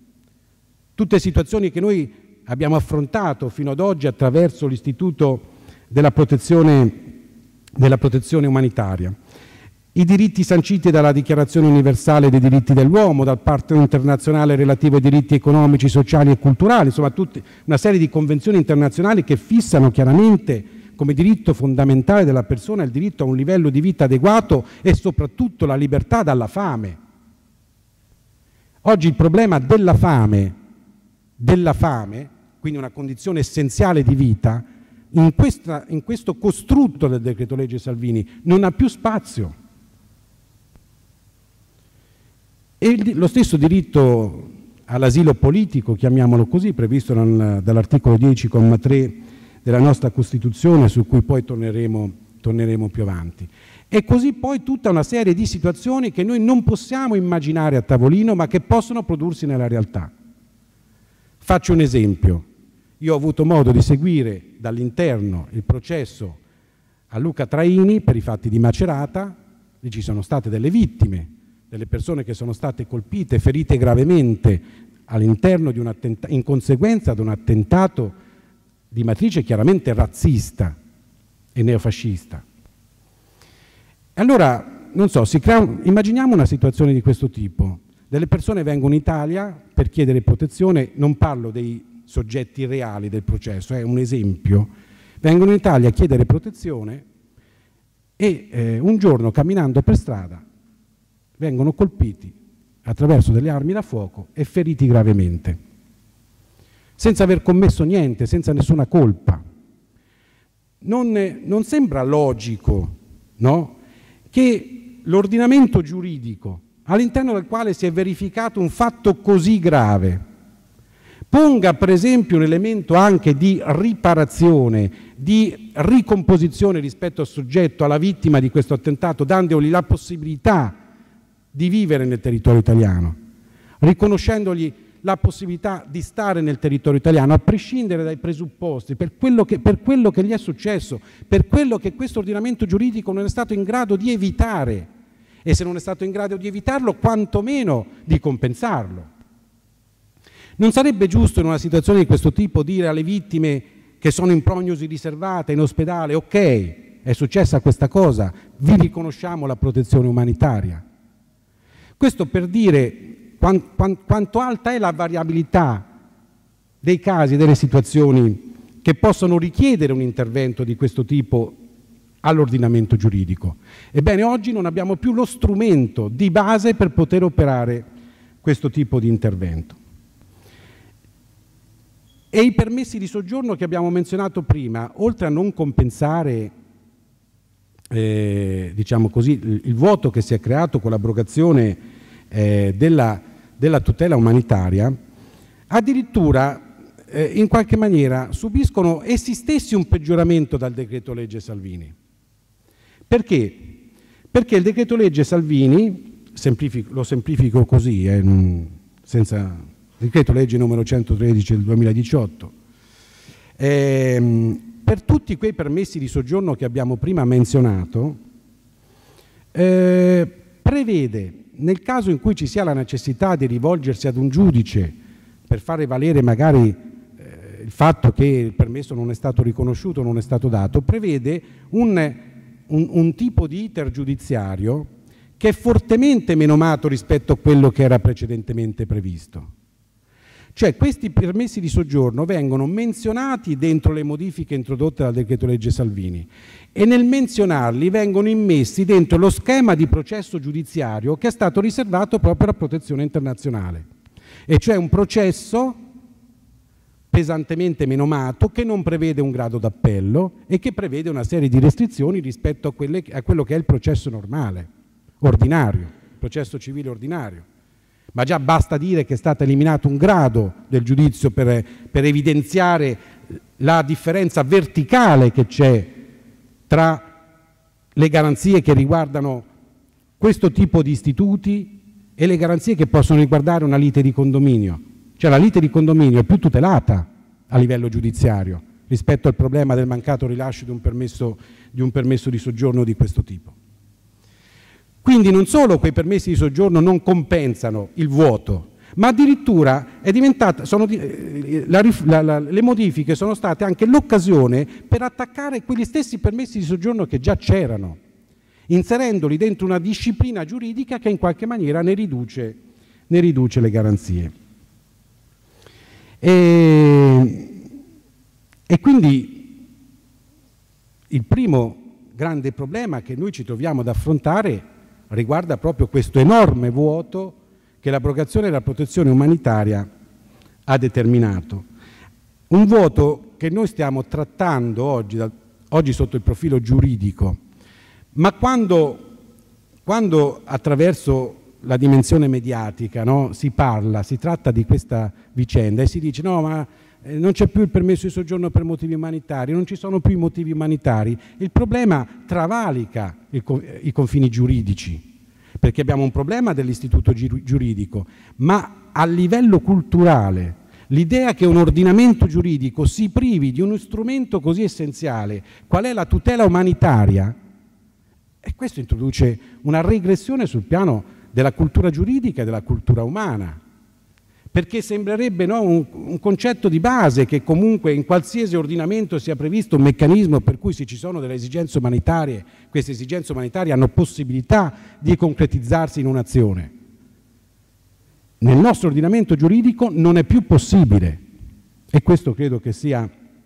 tutte situazioni che noi abbiamo affrontato fino ad oggi attraverso l'istituto della protezione, della protezione umanitaria. I diritti sanciti dalla Dichiarazione universale dei diritti dell'uomo, dal Patto internazionale relativo ai diritti economici, sociali e culturali, insomma tutta una serie di convenzioni internazionali che fissano chiaramente come diritto fondamentale della persona il diritto a un livello di vita adeguato e soprattutto la libertà dalla fame. Oggi il problema della fame, della fame, quindi una condizione essenziale di vita, in, questa, in questo costrutto del decreto legge Salvini non ha più spazio. E il, lo stesso diritto all'asilo politico, chiamiamolo così, previsto nel, dall'articolo dieci comma tre della nostra Costituzione, su cui poi torneremo, torneremo più avanti. E così poi tutta una serie di situazioni che noi non possiamo immaginare a tavolino, ma che possono prodursi nella realtà. Faccio un esempio. Io ho avuto modo di seguire dall'interno il processo a Luca Traini per i fatti di Macerata, lì ci sono state delle vittime, delle persone che sono state colpite, ferite gravemente all'interno di un attentato, in conseguenza di un attentato di matrice chiaramente razzista e neofascista. Allora, non so, si crea un, immaginiamo una situazione di questo tipo. Delle persone vengono in Italia per chiedere protezione, non parlo dei soggetti reali del processo, è un esempio. Vengono in Italia a chiedere protezione e eh, un giorno camminando per strada vengono colpiti attraverso delle armi da fuoco e feriti gravemente, senza aver commesso niente, senza nessuna colpa. Non, non sembra logico, no, che l'ordinamento giuridico all'interno del quale si è verificato un fatto così grave ponga per esempio un elemento anche di riparazione, di ricomposizione rispetto al soggetto, alla vittima di questo attentato, dandogli la possibilità di vivere nel territorio italiano, riconoscendogli la possibilità di stare nel territorio italiano, a prescindere dai presupposti, per quello che, per quello che gli è successo, per quello che questo ordinamento giuridico non è stato in grado di evitare, e se non è stato in grado di evitarlo, quantomeno di compensarlo. Non sarebbe giusto in una situazione di questo tipo dire alle vittime che sono in prognosi riservata, in ospedale, ok, è successa questa cosa, vi riconosciamo la protezione umanitaria. Questo per dire quanto alta è la variabilità dei casi e delle situazioni che possono richiedere un intervento di questo tipo all'ordinamento giuridico. Ebbene, oggi non abbiamo più lo strumento di base per poter operare, questo tipo di intervento. E i permessi di soggiorno che abbiamo menzionato prima, oltre a non compensare eh, diciamo così, il, il vuoto che si è creato con l'abrogazione eh, della, della tutela umanitaria, addirittura eh, in qualche maniera subiscono essi stessi un peggioramento dal decreto legge Salvini. Perché? Perché il decreto legge Salvini, semplifico, lo semplifico così, eh, non, senza... decreto legge numero centotredici del duemiladiciotto, ehm, per tutti quei permessi di soggiorno che abbiamo prima menzionato, eh, prevede, nel caso in cui ci sia la necessità di rivolgersi ad un giudice per fare valere magari eh, il fatto che il permesso non è stato riconosciuto, non è stato dato, prevede un, un, un tipo di iter giudiziario che è fortemente menomato rispetto a quello che era precedentemente previsto. Cioè questi permessi di soggiorno vengono menzionati dentro le modifiche introdotte dal decreto legge Salvini e nel menzionarli vengono immessi dentro lo schema di processo giudiziario che è stato riservato proprio alla protezione internazionale, e cioè un processo pesantemente menomato che non prevede un grado d'appello e che prevede una serie di restrizioni rispetto a, quelle, a quello che è il processo normale, ordinario, il processo civile ordinario. Ma già basta dire che è stato eliminato un grado del giudizio per, per evidenziare la differenza verticale che c'è tra le garanzie che riguardano questo tipo di istituti e le garanzie che possono riguardare una lite di condominio. Cioè la lite di condominio è più tutelata a livello giudiziario rispetto al problema del mancato rilascio di un permesso di, un permesso di soggiorno di questo tipo. Quindi non solo quei permessi di soggiorno non compensano il vuoto, ma addirittura è diventata, sono, la, la, la, le modifiche sono state anche l'occasione per attaccare quegli stessi permessi di soggiorno che già c'erano, inserendoli dentro una disciplina giuridica che in qualche maniera ne riduce, ne riduce le garanzie. E, e quindi il primo grande problema che noi ci troviamo ad affrontare riguarda proprio questo enorme vuoto che l'abrogazione della protezione umanitaria ha determinato. Un vuoto che noi stiamo trattando oggi, da, oggi sotto il profilo giuridico, ma quando, quando attraverso la dimensione mediatica, no, si parla, si tratta di questa vicenda e si dice no ma eh, non c'è più il permesso di soggiorno per motivi umanitari, non ci sono più i motivi umanitari, il problema travalica il, i confini giuridici, perché abbiamo un problema dell'istituto giuridico, ma a livello culturale l'idea che un ordinamento giuridico si privi di uno strumento così essenziale qual è la tutela umanitaria, e questo introduce una regressione sul piano della cultura giuridica e della cultura umana, perché sembrerebbe no, un, un concetto di base che comunque in qualsiasi ordinamento sia previsto un meccanismo per cui se ci sono delle esigenze umanitarie, queste esigenze umanitarie hanno possibilità di concretizzarsi in un'azione. Nel nostro ordinamento giuridico non è più possibile, e questo credo che sia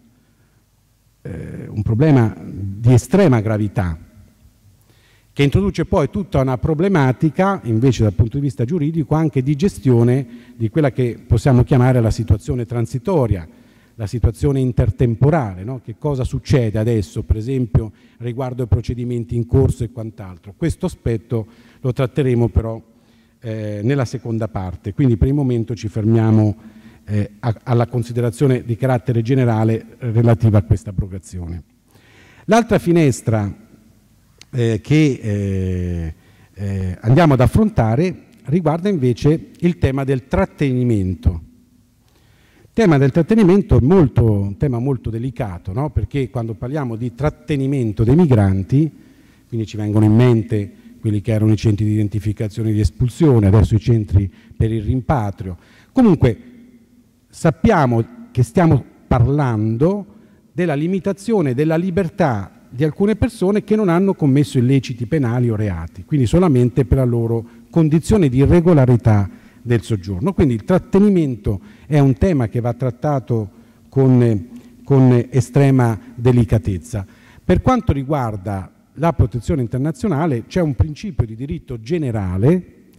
eh, un problema di estrema gravità, che introduce poi tutta una problematica, invece dal punto di vista giuridico, anche di gestione di quella che possiamo chiamare la situazione transitoria, la situazione intertemporale, no? Che cosa succede adesso, per esempio, riguardo ai procedimenti in corso e quant'altro. Questo aspetto lo tratteremo però eh, nella seconda parte, quindi per il momento ci fermiamo eh, a, alla considerazione di carattere generale relativa a questa abrogazione. L'altra finestra Eh, che eh, eh, andiamo ad affrontare riguarda invece il tema del trattenimento. Il tema del trattenimento è molto, un tema molto delicato, no? Perché quando parliamo di trattenimento dei migranti, quindi ci vengono in mente quelli che erano i centri di identificazione e di espulsione, adesso i centri per il rimpatrio. Comunque sappiamo che stiamo parlando della limitazione della libertà di alcune persone che non hanno commesso illeciti penali o reati, quindi solamente per la loro condizione di irregolarità del soggiorno. Quindi il trattenimento è un tema che va trattato con, con estrema delicatezza. Per quanto riguarda la protezione internazionale c'è un principio di diritto generale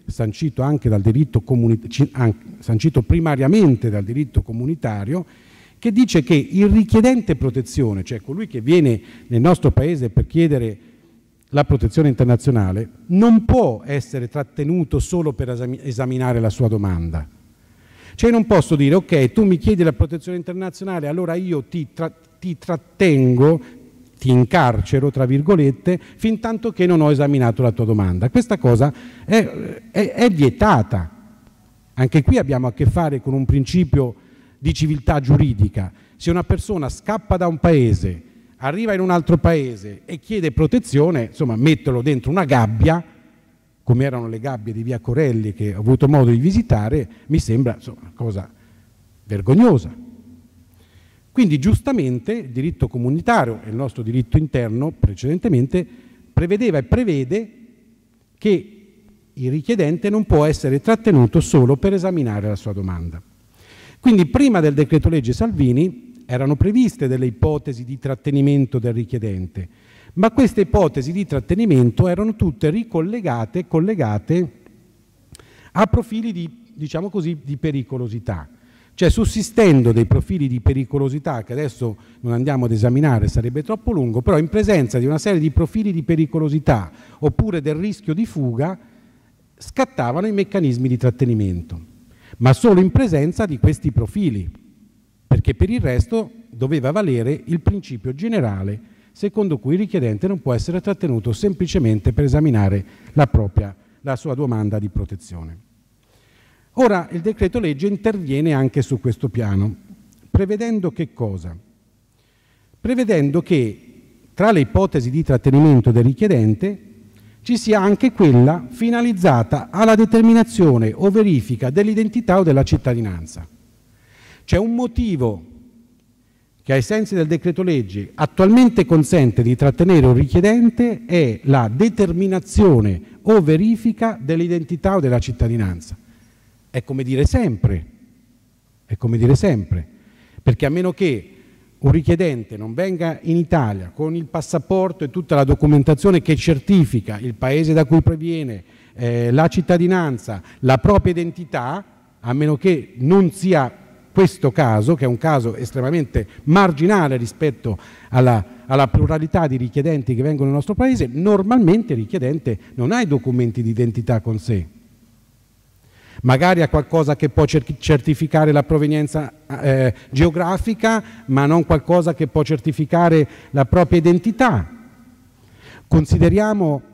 sancito anche dal diritto comunitario, sancito primariamente dal diritto comunitario, che dice che il richiedente protezione, cioè colui che viene nel nostro paese per chiedere la protezione internazionale, non può essere trattenuto solo per esaminare la sua domanda. Cioè non posso dire, ok, tu mi chiedi la protezione internazionale, allora io ti, tra ti trattengo, ti incarcero, tra virgolette, fin tanto che non ho esaminato la tua domanda. Questa cosa è, è, è vietata. Anche qui abbiamo a che fare con un principio di civiltà giuridica. Se una persona scappa da un paese, arriva in un altro paese e chiede protezione, insomma, metterlo dentro una gabbia, come erano le gabbie di via Corelli che ho avuto modo di visitare, mi sembra insomma, una cosa vergognosa. Quindi giustamente il diritto comunitario e il nostro diritto interno precedentemente prevedeva e prevede che il richiedente non può essere trattenuto solo per esaminare la sua domanda. Quindi prima del decreto legge Salvini erano previste delle ipotesi di trattenimento del richiedente, ma queste ipotesi di trattenimento erano tutte ricollegate, collegate a profili di, diciamo così, di pericolosità. Cioè sussistendo dei profili di pericolosità che adesso non andiamo ad esaminare, sarebbe troppo lungo, però in presenza di una serie di profili di pericolosità oppure del rischio di fuga scattavano i meccanismi di trattenimento, ma solo in presenza di questi profili, perché per il resto doveva valere il principio generale secondo cui il richiedente non può essere trattenuto semplicemente per esaminare la propria, la sua domanda di protezione. Ora il decreto legge interviene anche su questo piano, prevedendo che cosa? Prevedendo che tra le ipotesi di trattenimento del richiedente ci sia anche quella finalizzata alla determinazione o verifica dell'identità o della cittadinanza. C'è un motivo che ai sensi del decreto legge attualmente consente di trattenere un richiedente è la determinazione o verifica dell'identità o della cittadinanza. È come dire sempre, è come dire sempre, perché a meno che un richiedente non venga in Italia con il passaporto e tutta la documentazione che certifica il paese da cui proviene, eh, la cittadinanza, la propria identità, a meno che non sia questo caso, che è un caso estremamente marginale rispetto alla, alla pluralità di richiedenti che vengono nel nostro paese, normalmente il richiedente non ha i documenti di identità con sé. Magari ha qualcosa che può certificare la provenienza eh, geografica, ma non qualcosa che può certificare la propria identità. Consideriamo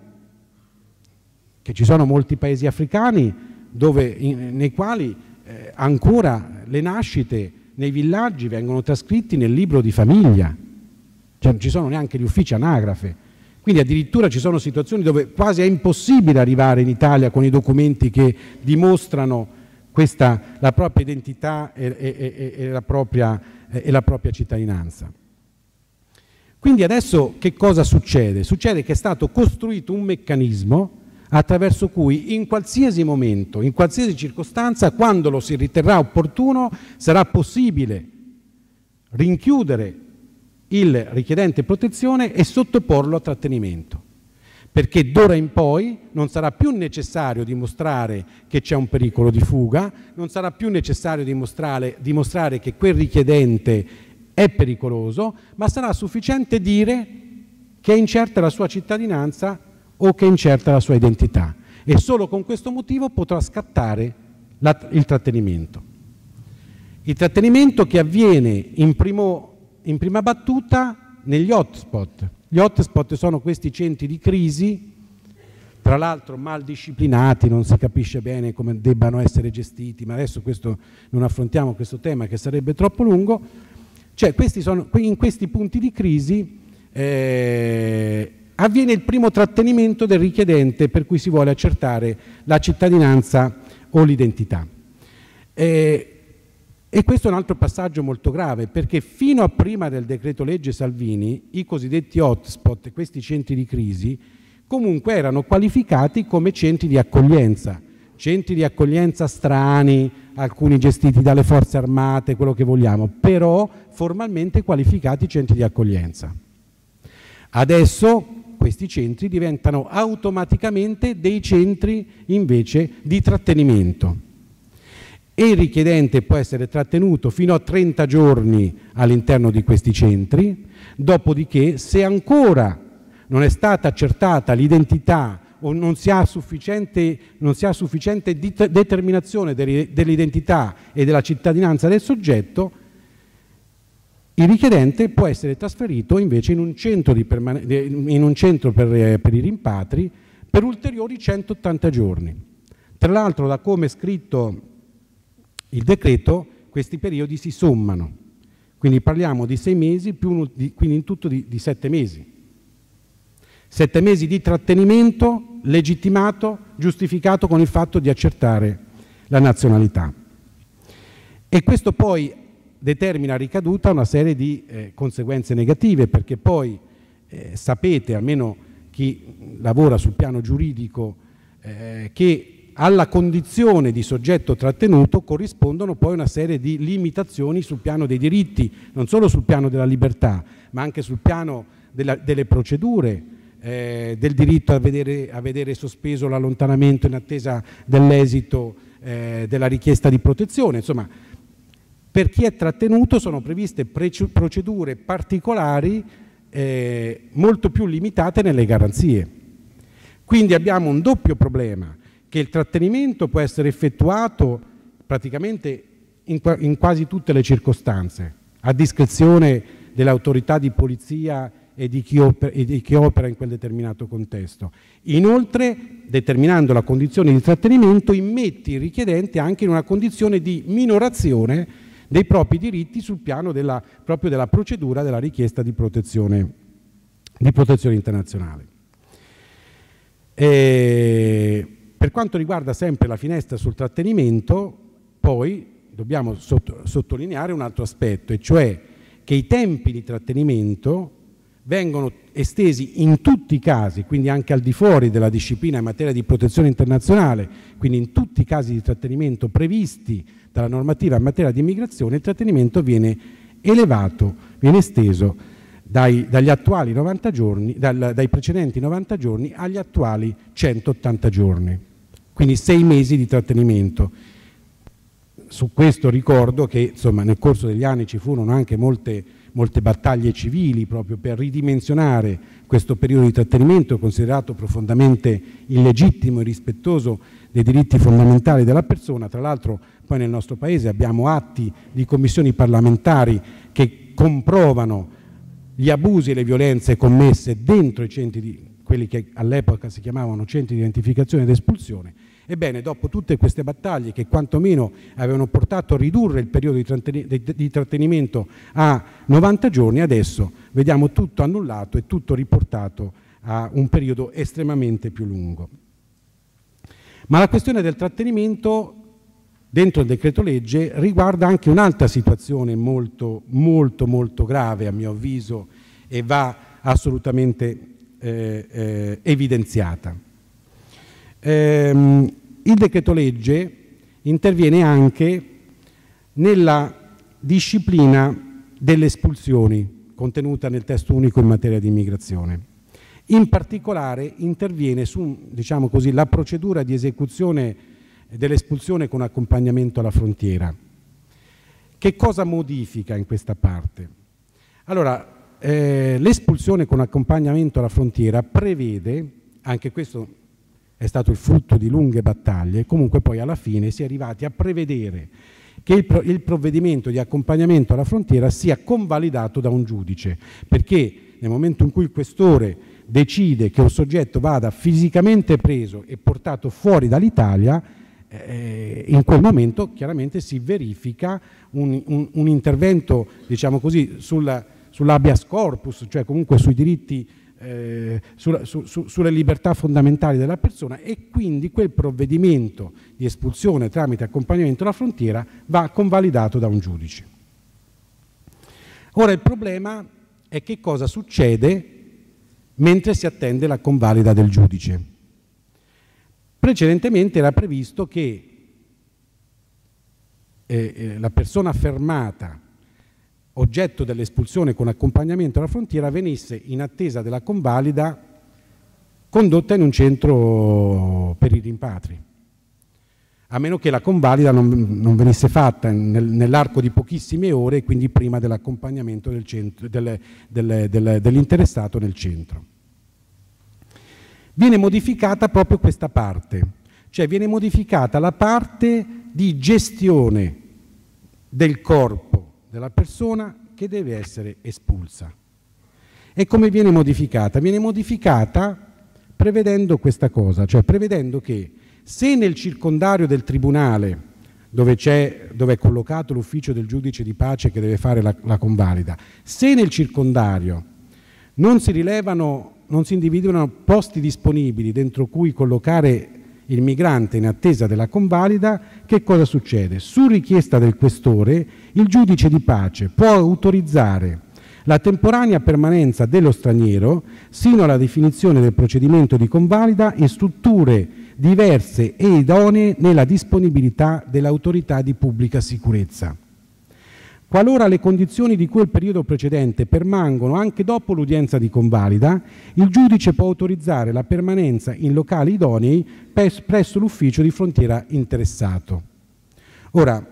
che ci sono molti paesi africani dove, in, nei quali eh, ancora le nascite nei villaggi vengono trascritti nel libro di famiglia, cioè non ci sono neanche gli uffici anagrafe. Quindi addirittura ci sono situazioni dove quasi è impossibile arrivare in Italia con i documenti che dimostrano questa, la propria identità e, e, e, e, la propria, e la propria cittadinanza. Quindi adesso che cosa succede? Succede che è stato costruito un meccanismo attraverso cui in qualsiasi momento, in qualsiasi circostanza, quando lo si riterrà opportuno, sarà possibile rinchiudere il richiedente protezione e sottoporlo a trattenimento, perché d'ora in poi non sarà più necessario dimostrare che c'è un pericolo di fuga, non sarà più necessario dimostrare, dimostrare che quel richiedente è pericoloso, ma sarà sufficiente dire che è incerta la sua cittadinanza o che è incerta la sua identità, e solo con questo motivo potrà scattare la, il trattenimento. Il trattenimento che avviene in primo in prima battuta negli hotspot. Gli hotspot sono questi centri di crisi, tra l'altro mal disciplinati, non si capisce bene come debbano essere gestiti, ma adesso questo, non affrontiamo questo tema che sarebbe troppo lungo. Cioè questi sono, in questi punti di crisi eh, avviene il primo trattenimento del richiedente per cui si vuole accertare la cittadinanza o l'identità. Eh, E questo è un altro passaggio molto grave, perché fino a prima del decreto legge Salvini i cosiddetti hotspot, questi centri di crisi, comunque erano qualificati come centri di accoglienza, centri di accoglienza strani, alcuni gestiti dalle forze armate, quello che vogliamo, però formalmente qualificati centri di accoglienza. Adesso questi centri diventano automaticamente dei centri invece di trattenimento e il richiedente può essere trattenuto fino a trenta giorni all'interno di questi centri, dopodiché se ancora non è stata accertata l'identità o non si ha sufficiente, non si ha sufficiente determinazione dell'identità e della cittadinanza del soggetto, il richiedente può essere trasferito invece in un centro, di in un centro per, per i rimpatri per ulteriori centottanta giorni. Tra l'altro, da come è scritto il decreto, questi periodi si sommano, quindi parliamo di sei mesi, più uno, di, quindi in tutto di, di sette mesi. Sette mesi di trattenimento legittimato, giustificato con il fatto di accertare la nazionalità. E questo poi determina ricaduta una serie di eh, conseguenze negative, perché poi eh, sapete, almeno chi lavora sul piano giuridico, eh, che alla condizione di soggetto trattenuto corrispondono poi una serie di limitazioni sul piano dei diritti, non solo sul piano della libertà, ma anche sul piano della, delle procedure, eh, del diritto a vedere, a vedere sospeso l'allontanamento in attesa dell'esito eh, della richiesta di protezione. Insomma, per chi è trattenuto sono previste procedure particolari eh, molto più limitate nelle garanzie. Quindi abbiamo un doppio problema, che il trattenimento può essere effettuato praticamente in, in quasi tutte le circostanze, a discrezione dell'autorità di polizia e di, chi opera, e di chi opera in quel determinato contesto. Inoltre, determinando la condizione di trattenimento, immetti il richiedente anche in una condizione di minorazione dei propri diritti sul piano della, proprio della procedura della richiesta di protezione, di protezione internazionale. E per quanto riguarda sempre la finestra sul trattenimento, poi dobbiamo sotto, sottolineare un altro aspetto, e cioè che i tempi di trattenimento vengono estesi in tutti i casi, quindi anche al di fuori della disciplina in materia di protezione internazionale, quindi in tutti i casi di trattenimento previsti dalla normativa in materia di immigrazione, il trattenimento viene elevato, viene esteso dai, dagli attuali novanta giorni, dal, dai precedenti novanta giorni agli attuali centottanta giorni, quindi sei mesi di trattenimento. Su questo ricordo che insomma, nel corso degli anni ci furono anche molte, molte battaglie civili proprio per ridimensionare questo periodo di trattenimento, considerato profondamente illegittimo e rispettoso dei diritti fondamentali della persona. Tra l'altro poi nel nostro Paese abbiamo atti di commissioni parlamentari che comprovano gli abusi e le violenze commesse dentro i centri, di, quelli che all'epoca si chiamavano centri di identificazione ed espulsione. Ebbene, dopo tutte queste battaglie che quantomeno avevano portato a ridurre il periodo di trattenimento a novanta giorni, adesso vediamo tutto annullato e tutto riportato a un periodo estremamente più lungo. Ma la questione del trattenimento dentro il decreto legge riguarda anche un'altra situazione molto, molto, molto grave a mio avviso e va assolutamente eh, eh, evidenziata. Ehm, il decreto legge interviene anche nella disciplina delle espulsioni contenuta nel testo unico in materia di immigrazione. In particolare interviene su, diciamo così, la procedura di esecuzione dell'espulsione con accompagnamento alla frontiera. Che cosa modifica in questa parte? Allora, eh, l'espulsione con accompagnamento alla frontiera prevede, anche questo è stato il frutto di lunghe battaglie, comunque poi alla fine si è arrivati a prevedere che il, il provvedimento di accompagnamento alla frontiera sia convalidato da un giudice, perché nel momento in cui il questore decide che un soggetto vada fisicamente preso e portato fuori dall'Italia, eh, in quel momento chiaramente si verifica un, un, un intervento, diciamo così, sulla, sull'habeas corpus, cioè comunque sui diritti, eh, su, su, su, sulle libertà fondamentali della persona, e quindi quel provvedimento di espulsione tramite accompagnamento alla frontiera va convalidato da un giudice. Ora il problema è che cosa succede mentre si attende la convalida del giudice. Precedentemente era previsto che eh, eh, la persona fermata oggetto dell'espulsione con accompagnamento alla frontiera venisse, in attesa della convalida, condotta in un centro per i rimpatri, a meno che la convalida non, non venisse fatta nel, nell'arco di pochissime ore, quindi prima dell'accompagnamento del centro, del, del, del, dell'interessato nel centro. Viene modificata proprio questa parte, cioè viene modificata la parte di gestione del corpo della persona che deve essere espulsa. E come viene modificata? Viene modificata prevedendo questa cosa, cioè prevedendo che se nel circondario del tribunale, dove, c'è, dove è collocato l'ufficio del giudice di pace che deve fare la, la convalida, se nel circondario non si rilevano, non si individuano posti disponibili dentro cui collocare il migrante in attesa della convalida, che cosa succede? Su richiesta del questore, il giudice di pace può autorizzare la temporanea permanenza dello straniero sino alla definizione del procedimento di convalida in strutture diverse e idonee nella disponibilità dell'autorità di pubblica sicurezza. Qualora le condizioni di quel periodo precedente permangono anche dopo l'udienza di convalida, il giudice può autorizzare la permanenza in locali idonei presso l'ufficio di frontiera interessato. Ora,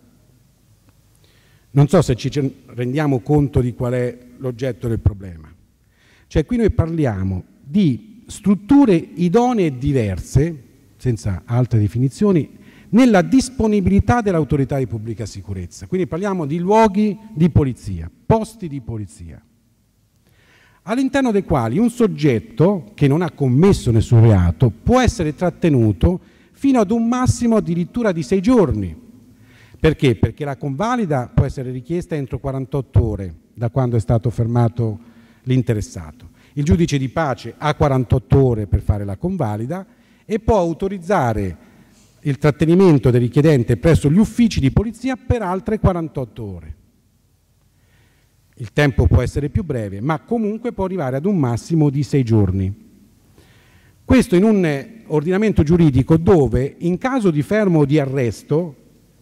non so se ci rendiamo conto di qual è l'oggetto del problema. Cioè qui noi parliamo di strutture idonee diverse, senza altre definizioni, nella disponibilità dell'autorità di pubblica sicurezza. Quindi parliamo di luoghi di polizia, posti di polizia, all'interno dei quali un soggetto che non ha commesso nessun reato può essere trattenuto fino ad un massimo addirittura di sei giorni. Perché? Perché la convalida può essere richiesta entro quarantotto ore da quando è stato fermato l'interessato. Il giudice di pace ha quarantotto ore per fare la convalida e può autorizzare il trattenimento del richiedente presso gli uffici di polizia per altre quarantotto ore. Il tempo può essere più breve, ma comunque può arrivare ad un massimo di sei giorni. Questo in un ordinamento giuridico dove, in caso di fermo o di arresto,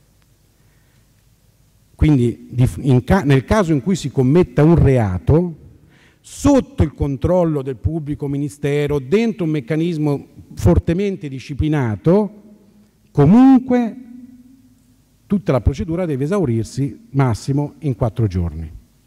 quindi di, in ca- nel caso in cui si commetta un reato, sotto il controllo del pubblico ministero, dentro un meccanismo fortemente disciplinato, comunque tutta la procedura deve esaurirsi massimo in quattro giorni.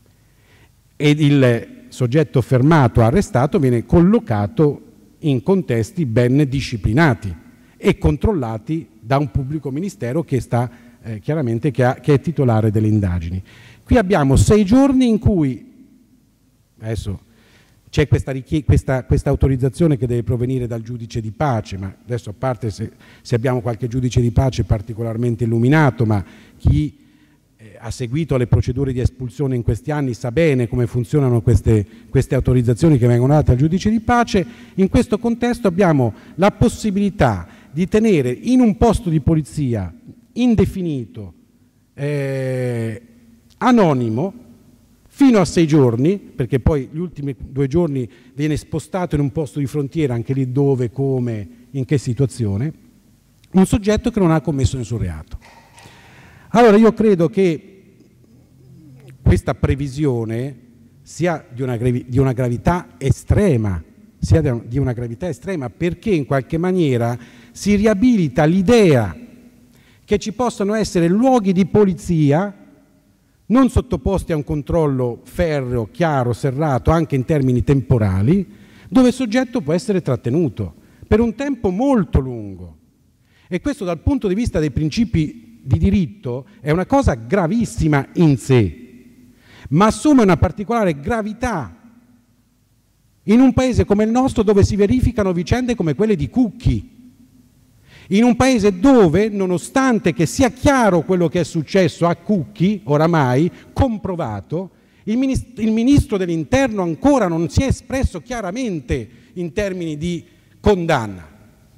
Ed il soggetto fermato o arrestato viene collocato in contesti ben disciplinati e controllati da un pubblico ministero che sta eh, chiaramente che, ha, che è titolare delle indagini. Qui abbiamo sei giorni in cui adesso c'è questa, questa, questa autorizzazione che deve provenire dal giudice di pace, ma adesso a parte se, se abbiamo qualche giudice di pace particolarmente illuminato, ma chi eh, ha seguito le procedure di espulsione in questi anni sa bene come funzionano queste, queste autorizzazioni che vengono date al giudice di pace. In questo contesto abbiamo la possibilità di tenere in un posto di polizia indefinito, eh, anonimo, fino a sei giorni, perché poi gli ultimi due giorni viene spostato in un posto di frontiera, anche lì dove, come, in che situazione, un soggetto che non ha commesso nessun reato. Allora io credo che questa previsione sia di una, di una gravità estrema, sia di una gravità estrema perché in qualche maniera si riabilita l'idea che ci possano essere luoghi di polizia non sottoposti a un controllo ferreo, chiaro, serrato, anche in termini temporali, dove il soggetto può essere trattenuto per un tempo molto lungo. E questo dal punto di vista dei principi di diritto è una cosa gravissima in sé, ma assume una particolare gravità in un paese come il nostro dove si verificano vicende come quelle di Cucchi, in un paese dove, nonostante che sia chiaro quello che è successo a Cucchi, oramai comprovato, il ministro, il ministro dell'Interno ancora non si è espresso chiaramente in termini di condanna.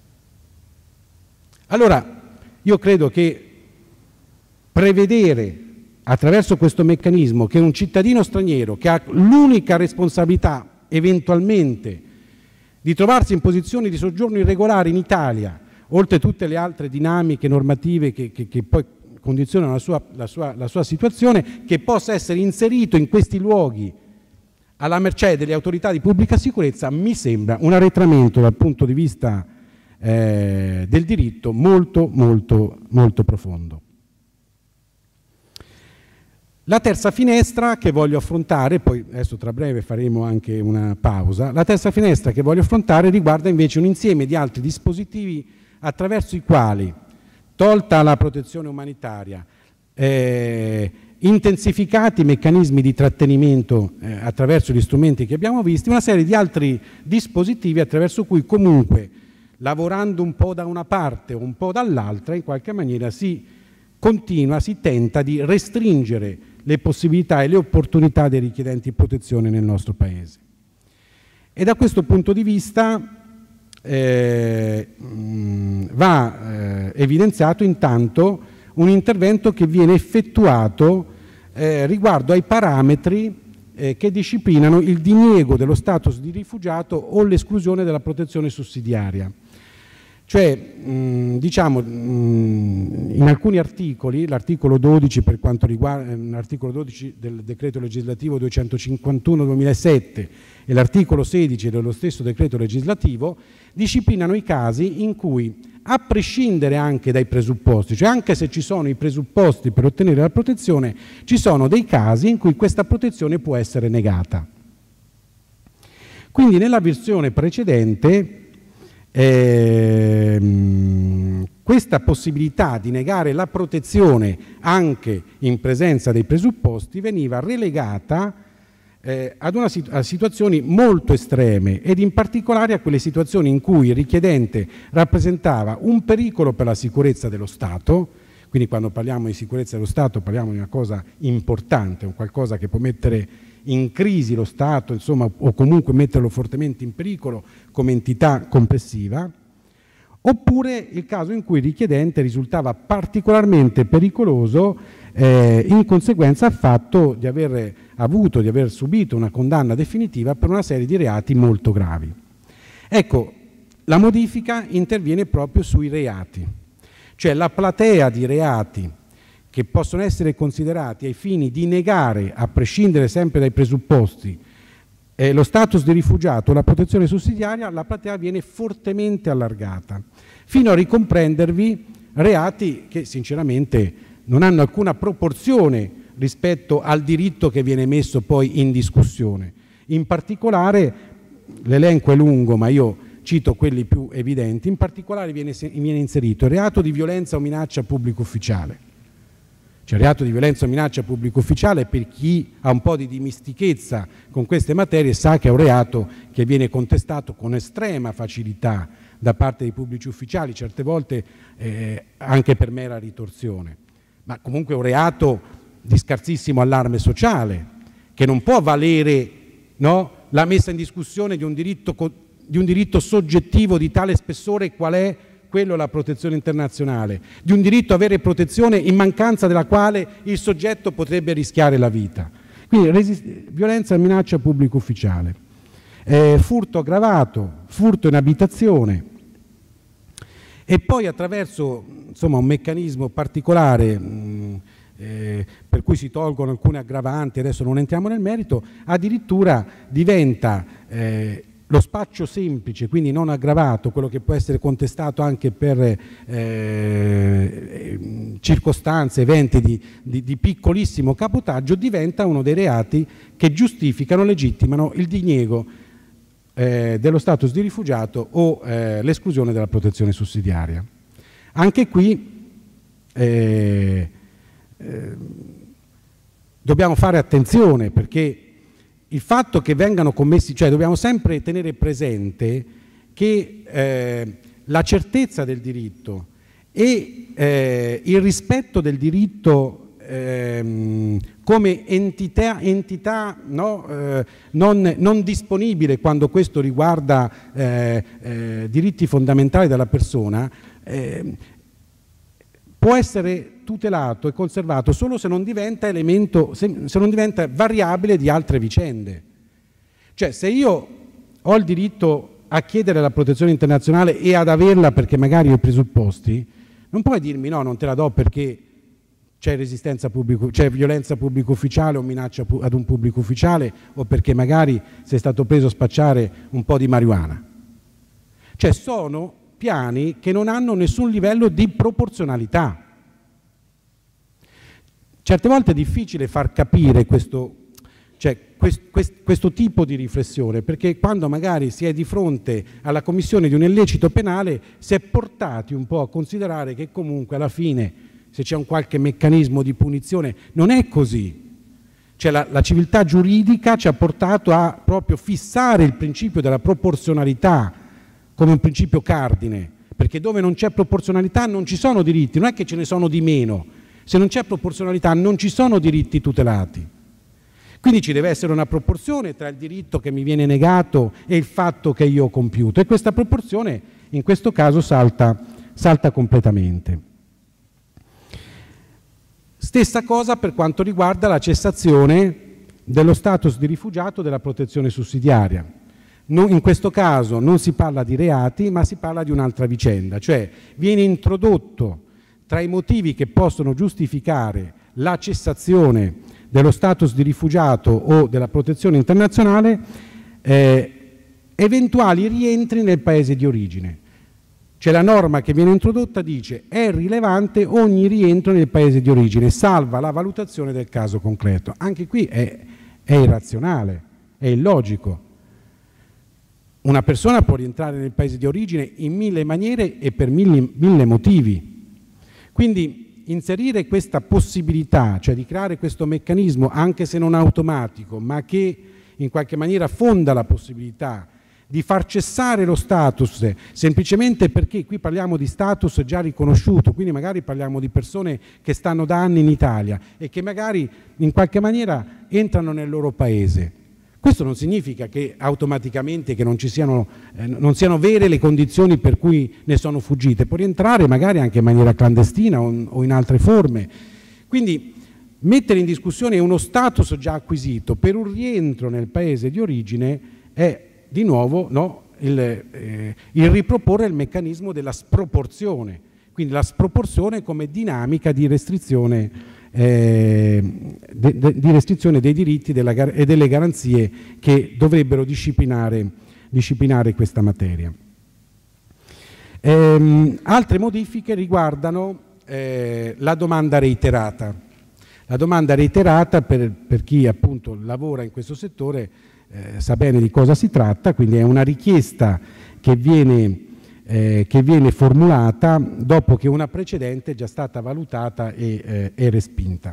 Allora, io credo che prevedere attraverso questo meccanismo che un cittadino straniero che ha l'unica responsabilità eventualmente di trovarsi in posizione di soggiorno irregolare in Italia, oltre tutte le altre dinamiche normative che, che, che poi condizionano la sua, la, sua, la sua situazione, che possa essere inserito in questi luoghi alla mercé delle autorità di pubblica sicurezza mi sembra un arretramento dal punto di vista eh, del diritto molto, molto, molto profondo. La terza finestra che voglio affrontare, poi adesso tra breve faremo anche una pausa, la terza finestra che voglio affrontare riguarda invece un insieme di altri dispositivi attraverso i quali, tolta la protezione umanitaria, eh, intensificati i meccanismi di trattenimento eh, attraverso gli strumenti che abbiamo visto, una serie di altri dispositivi attraverso cui comunque, lavorando un po' da una parte o un po' dall'altra, in qualche maniera si continua, si tenta di restringere le possibilità e le opportunità dei richiedenti protezione nel nostro Paese. E da questo punto di vista eh, mh, va eh, evidenziato intanto un intervento che viene effettuato eh, riguardo ai parametri eh, che disciplinano il diniego dello status di rifugiato o l'esclusione della protezione sussidiaria. Cioè, mh, diciamo, mh, in alcuni articoli, l'articolo dodici per quanto riguarda l'articolo dodici del decreto legislativo duecentocinquantuno duemilasette e l'articolo sedici dello stesso decreto legislativo, disciplinano i casi in cui, a prescindere anche dai presupposti, cioè anche se ci sono i presupposti per ottenere la protezione, ci sono dei casi in cui questa protezione può essere negata. Quindi nella versione precedente Eh, questa possibilità di negare la protezione anche in presenza dei presupposti veniva relegata eh, ad una situ- a situazioni molto estreme ed in particolare a quelle situazioni in cui il richiedente rappresentava un pericolo per la sicurezza dello Stato. Quindi quando parliamo di sicurezza dello Stato parliamo di una cosa importante, un qualcosa che può mettere in crisi lo Stato, insomma, o comunque metterlo fortemente in pericolo come entità complessiva, oppure il caso in cui il richiedente risultava particolarmente pericoloso eh, in conseguenza al fatto di aver avuto, di aver subito una condanna definitiva per una serie di reati molto gravi. Ecco, la modifica interviene proprio sui reati, cioè la platea di reati che possono essere considerati ai fini di negare, a prescindere sempre dai presupposti, eh, lo status di rifugiato o la protezione sussidiaria, la platea viene fortemente allargata, fino a ricomprendervi reati che sinceramente non hanno alcuna proporzione rispetto al diritto che viene messo poi in discussione. In particolare, l'elenco è lungo, ma io cito quelli più evidenti, in particolare viene, viene inserito il reato di violenza o minaccia pubblico ufficiale. Cioè il reato di violenza o minaccia pubblico ufficiale, per chi ha un po' di dimestichezza con queste materie, sa che è un reato che viene contestato con estrema facilità da parte dei pubblici ufficiali, certe volte eh, anche per mera ritorsione, ma comunque è un reato di scarsissimo allarme sociale, che non può valere, no, la messa in discussione di un diritto, di un diritto soggettivo di tale spessore qual è quello è la protezione internazionale, di un diritto a avere protezione in mancanza della quale il soggetto potrebbe rischiare la vita. Quindi resist- violenza e minaccia pubblico ufficiale, eh, furto aggravato, furto in abitazione e poi attraverso insomma, un meccanismo particolare mh, eh, per cui si tolgono alcune aggravanti, adesso non entriamo nel merito, addirittura diventa eh, lo spaccio semplice, quindi non aggravato, quello che può essere contestato anche per eh, circostanze, eventi di, di, di piccolissimo cabotaggio, diventa uno dei reati che giustificano, legittimano il diniego eh, dello status di rifugiato o eh, l'esclusione della protezione sussidiaria. Anche qui eh, eh, dobbiamo fare attenzione, perché il fatto che vengano commessi, cioè dobbiamo sempre tenere presente che eh, la certezza del diritto e eh, il rispetto del diritto ehm, come entità, entità no, eh, non, non disponibile quando questo riguarda eh, eh, diritti fondamentali della persona, eh, può essere tutelato e conservato solo se non diventa elemento, se, se non diventa variabile di altre vicende. Cioè, se io ho il diritto a chiedere la protezione internazionale e ad averla perché magari ho i presupposti, non puoi dirmi no, non te la do perché c'è resistenza pubblico, c'è violenza pubblico ufficiale o minaccia ad un pubblico ufficiale, o perché magari sei stato preso a spacciare un po' di marijuana. Cioè sono piani che non hanno nessun livello di proporzionalità. Certe volte è difficile far capire questo, cioè, quest, quest, questo tipo di riflessione, perché quando magari si è di fronte alla commissione di un illecito penale si è portati un po' a considerare che comunque alla fine, se c'è un qualche meccanismo di punizione, non è così. Cioè la, la civiltà giuridica ci ha portato a proprio fissare il principio della proporzionalità come un principio cardine, perché dove non c'è proporzionalità non ci sono diritti, non è che ce ne sono di meno. Se non c'è proporzionalità non ci sono diritti tutelati. Quindi ci deve essere una proporzione tra il diritto che mi viene negato e il fatto che io ho compiuto, e questa proporzione in questo caso salta, salta completamente. Stessa cosa per quanto riguarda la cessazione dello status di rifugiato della protezione sussidiaria. Non, in questo caso non si parla di reati, ma si parla di un'altra vicenda, cioè viene introdotto tra i motivi che possono giustificare la cessazione dello status di rifugiato o della protezione internazionale eh, eventuali rientri nel paese di origine. Cioè la norma che viene introdotta dice è rilevante ogni rientro nel paese di origine, salva la valutazione del caso concreto. Anche qui è, è irrazionale, è illogico. Una persona può rientrare nel paese di origine in mille maniere e per mille, mille motivi. Quindi inserire questa possibilità, cioè di creare questo meccanismo, anche se non automatico, ma che in qualche maniera fonda la possibilità di far cessare lo status, semplicemente perché qui parliamo di status già riconosciuto, quindi magari parliamo di persone che stanno da anni in Italia e che magari in qualche maniera entrano nel loro paese. Questo non significa che automaticamente che non, ci siano, eh, non siano vere le condizioni per cui ne sono fuggite, può rientrare magari anche in maniera clandestina o, o in altre forme. Quindi mettere in discussione uno status già acquisito per un rientro nel paese di origine è di nuovo no, il, eh, il riproporre il meccanismo della sproporzione, quindi la sproporzione come dinamica di restrizione Eh, de, de, di restrizione dei diritti della, e delle garanzie che dovrebbero disciplinare, disciplinare questa materia. Ehm, altre modifiche riguardano eh, la domanda reiterata. La domanda reiterata per, per chi appunto lavora in questo settore eh, sa bene di cosa si tratta, quindi è una richiesta che viene Eh, che viene formulata dopo che una precedente è già stata valutata e, eh, e respinta.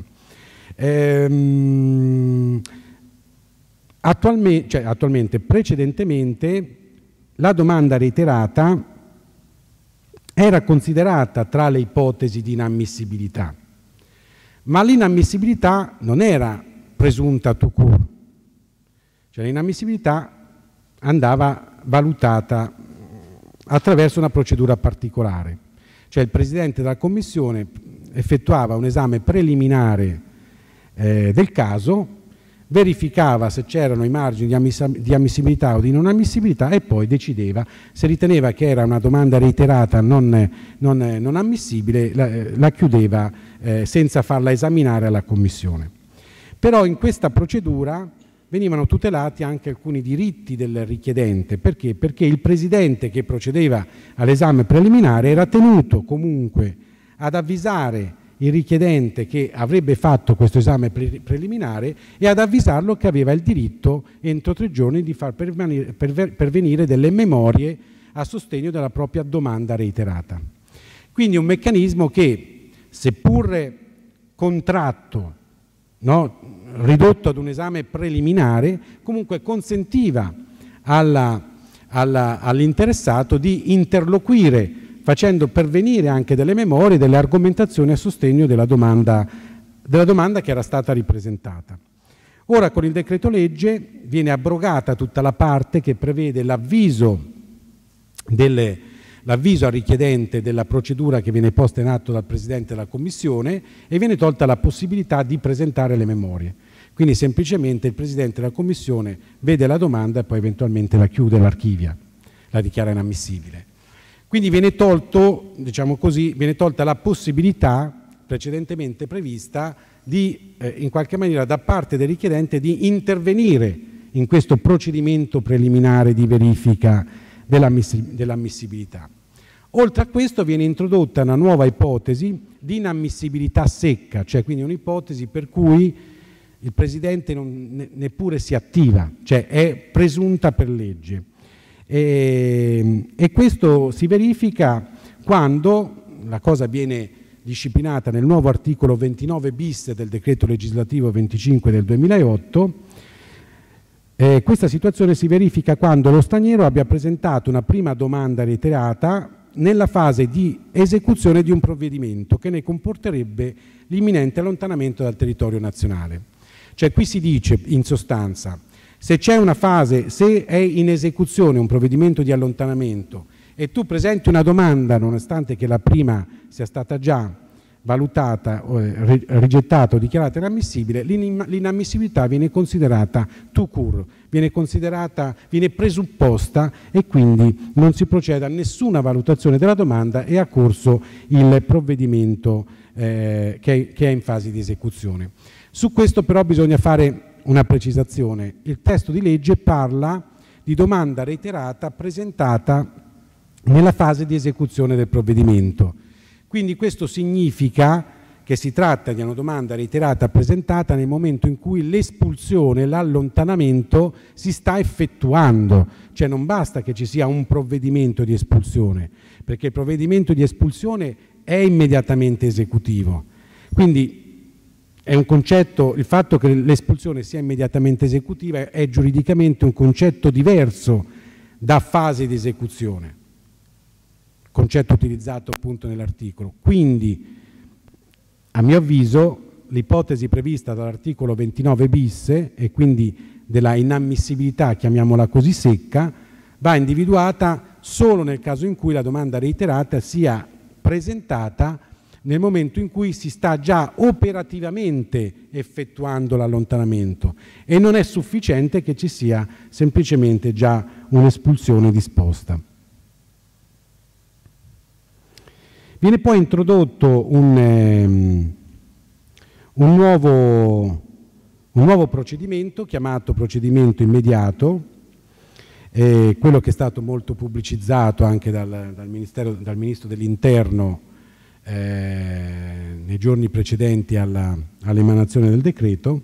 Ehm, attualmente, cioè, attualmente, precedentemente, la domanda reiterata era considerata tra le ipotesi di inammissibilità, ma l'inammissibilità non era presunta tout court, cioè l'inammissibilità andava valutata attraverso una procedura particolare, cioè il Presidente della Commissione effettuava un esame preliminare eh, del caso, verificava se c'erano i margini di, ammiss di ammissibilità o di non ammissibilità e poi decideva se riteneva che era una domanda reiterata non, non, non ammissibile, la, la chiudeva eh, senza farla esaminare alla Commissione. Però in questa procedura venivano tutelati anche alcuni diritti del richiedente. Perché? Perché il Presidente che procedeva all'esame preliminare era tenuto comunque ad avvisare il richiedente che avrebbe fatto questo esame pre preliminare e ad avvisarlo che aveva il diritto entro tre giorni di far pervenire, pervenire delle memorie a sostegno della propria domanda reiterata. Quindi un meccanismo che, seppur contratto, no, ridotto ad un esame preliminare, comunque consentiva all'interessato di interloquire facendo pervenire anche delle memorie, delle argomentazioni a sostegno della domanda, della domanda che era stata ripresentata. Ora con il decreto legge viene abrogata tutta la parte che prevede l'avviso l'avviso al richiedente della procedura che viene posta in atto dal Presidente della Commissione e viene tolta la possibilità di presentare le memorie. Quindi semplicemente il Presidente della Commissione vede la domanda e poi eventualmente la chiude, l'archivia, la dichiara inammissibile. Quindi viene tolto, diciamo così, viene tolta la possibilità precedentemente prevista di, eh, in qualche maniera, da parte del richiedente di intervenire in questo procedimento preliminare di verifica dell'ammissibilità. Oltre a questo viene introdotta una nuova ipotesi di inammissibilità secca, cioè quindi un'ipotesi per cui il Presidente non, ne, neppure si attiva, cioè è presunta per legge. E, e questo si verifica quando la cosa viene disciplinata nel nuovo articolo ventinove bis del decreto legislativo venticinque del duemilaotto. Eh, questa situazione si verifica quando lo straniero abbia presentato una prima domanda reiterata nella fase di esecuzione di un provvedimento che ne comporterebbe l'imminente allontanamento dal territorio nazionale. Cioè qui si dice in sostanza, se c'è una fase, se è in esecuzione un provvedimento di allontanamento e tu presenti una domanda nonostante che la prima sia stata già valutata, eh, rigettata o dichiarata inammissibile, l'inammissibilità viene considerata tout court, viene considerata, viene presupposta e quindi non si procede a nessuna valutazione della domanda e ha corso il provvedimento eh, che, è, che è in fase di esecuzione. Su questo però bisogna fare una precisazione. Il testo di legge parla di domanda reiterata presentata nella fase di esecuzione del provvedimento. Quindi questo significa che si tratta di una domanda reiterata presentata nel momento in cui l'espulsione, l'allontanamento si sta effettuando, cioè non basta che ci sia un provvedimento di espulsione, perché il provvedimento di espulsione è immediatamente esecutivo. Quindi è un concetto, il fatto che l'espulsione sia immediatamente esecutiva è giuridicamente un concetto diverso da fase di esecuzione, concetto utilizzato appunto nell'articolo. Quindi, a mio avviso, l'ipotesi prevista dall'articolo ventinove bis e quindi della inammissibilità, chiamiamola così, secca, va individuata solo nel caso in cui la domanda reiterata sia presentata nel momento in cui si sta già operativamente effettuando l'allontanamento e non è sufficiente che ci sia semplicemente già un'espulsione disposta. Viene poi introdotto un, ehm, un, nuovo, un nuovo procedimento chiamato procedimento immediato, eh, quello che è stato molto pubblicizzato anche dal, dal, Ministero, dal Ministro dell'Interno eh, nei giorni precedenti alla, all'emanazione del decreto.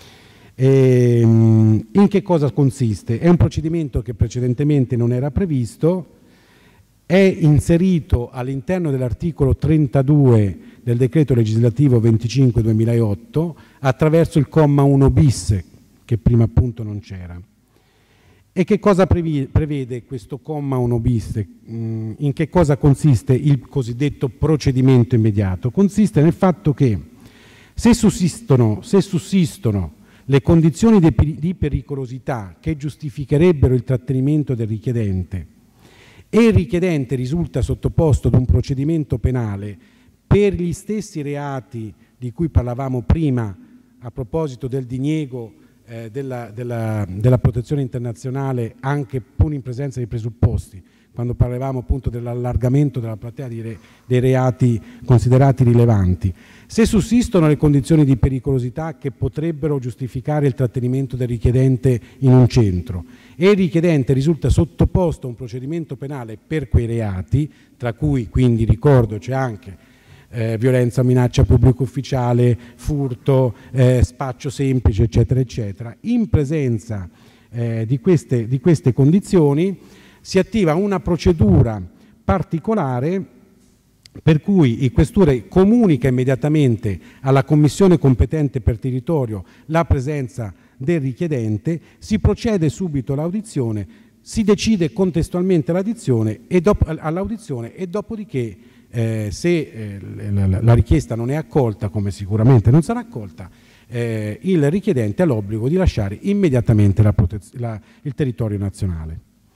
E, in che cosa consiste? È un procedimento che precedentemente non era previsto, è inserito all'interno dell'articolo trentadue del decreto legislativo venticinque duemilaotto attraverso il comma uno bis, che prima appunto non c'era. E che cosa prevede questo comma uno bis? In che cosa consiste il cosiddetto procedimento immediato? Consiste nel fatto che se sussistono, se sussistono le condizioni di pericolosità che giustificherebbero il trattenimento del richiedente e il richiedente risulta sottoposto ad un procedimento penale per gli stessi reati di cui parlavamo prima a proposito del diniego eh, della, della, della protezione internazionale, anche pur in presenza di presupposti, quando parlavamo appunto dell'allargamento della platea di re, dei reati considerati rilevanti. Se sussistono le condizioni di pericolosità che potrebbero giustificare il trattenimento del richiedente in un centro e il richiedente risulta sottoposto a un procedimento penale per quei reati, tra cui quindi ricordo c'è anche eh, violenza o minaccia pubblico ufficiale, furto, eh, spaccio semplice, eccetera, eccetera, in presenza eh, di, queste, di queste condizioni si attiva una procedura particolare per cui il questore comunica immediatamente alla commissione competente per territorio la presenza del richiedente, si procede subito all'audizione, si decide contestualmente l'audizione e, dopo, all'audizione e dopodiché eh, se eh, la, la richiesta non è accolta, come sicuramente non sarà accolta, eh, il richiedente ha l'obbligo di lasciare immediatamente la la, il territorio nazionale.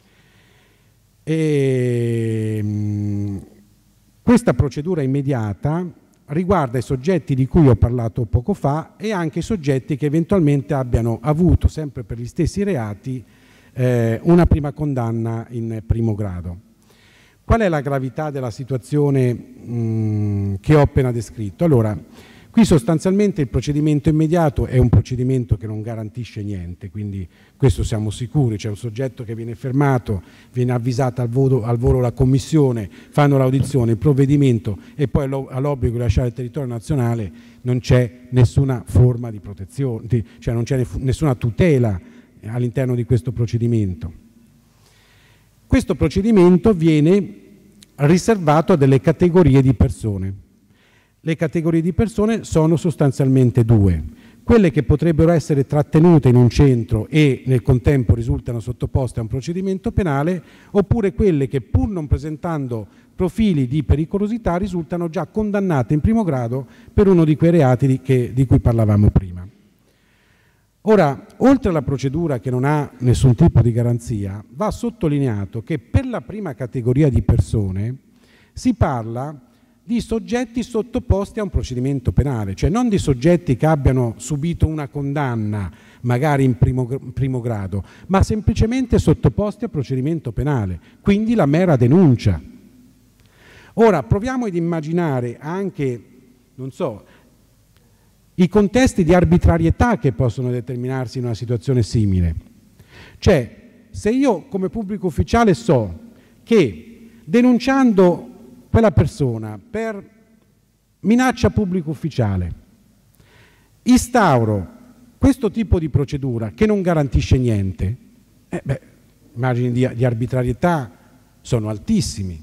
E, mh, questa procedura immediata riguarda i soggetti di cui ho parlato poco fa e anche i soggetti che eventualmente abbiano avuto, sempre per gli stessi reati, eh, una prima condanna in primo grado. Qual è la gravità della situazione mh, che ho appena descritto? Allora, qui sostanzialmente il procedimento immediato è un procedimento che non garantisce niente, quindi questo siamo sicuri. C'è un soggetto che viene fermato, viene avvisata al volo, al volo la commissione, fanno l'audizione, il provvedimento e poi ha l'obbligo di lasciare il territorio nazionale, non c'è nessuna forma di protezione, cioè non c'è nessuna tutela all'interno di questo procedimento. Questo procedimento viene riservato a delle categorie di persone. Le categorie di persone sono sostanzialmente due: quelle che potrebbero essere trattenute in un centro e nel contempo risultano sottoposte a un procedimento penale, oppure quelle che, pur non presentando profili di pericolosità, risultano già condannate in primo grado per uno di quei reati di, che, di cui parlavamo prima. Ora, oltre alla procedura che non ha nessun tipo di garanzia, va sottolineato che per la prima categoria di persone si parla di soggetti sottoposti a un procedimento penale, cioè non di soggetti che abbiano subito una condanna, magari in primo, primo grado, ma semplicemente sottoposti a procedimento penale, quindi la mera denuncia. Ora, proviamo ad immaginare anche, non so, i contesti di arbitrarietà che possono determinarsi in una situazione simile. Cioè, se io come pubblico ufficiale so che denunciando quella persona per minaccia pubblico ufficiale instauro questo tipo di procedura che non garantisce niente, eh beh, i margini di, di arbitrarietà sono altissimi.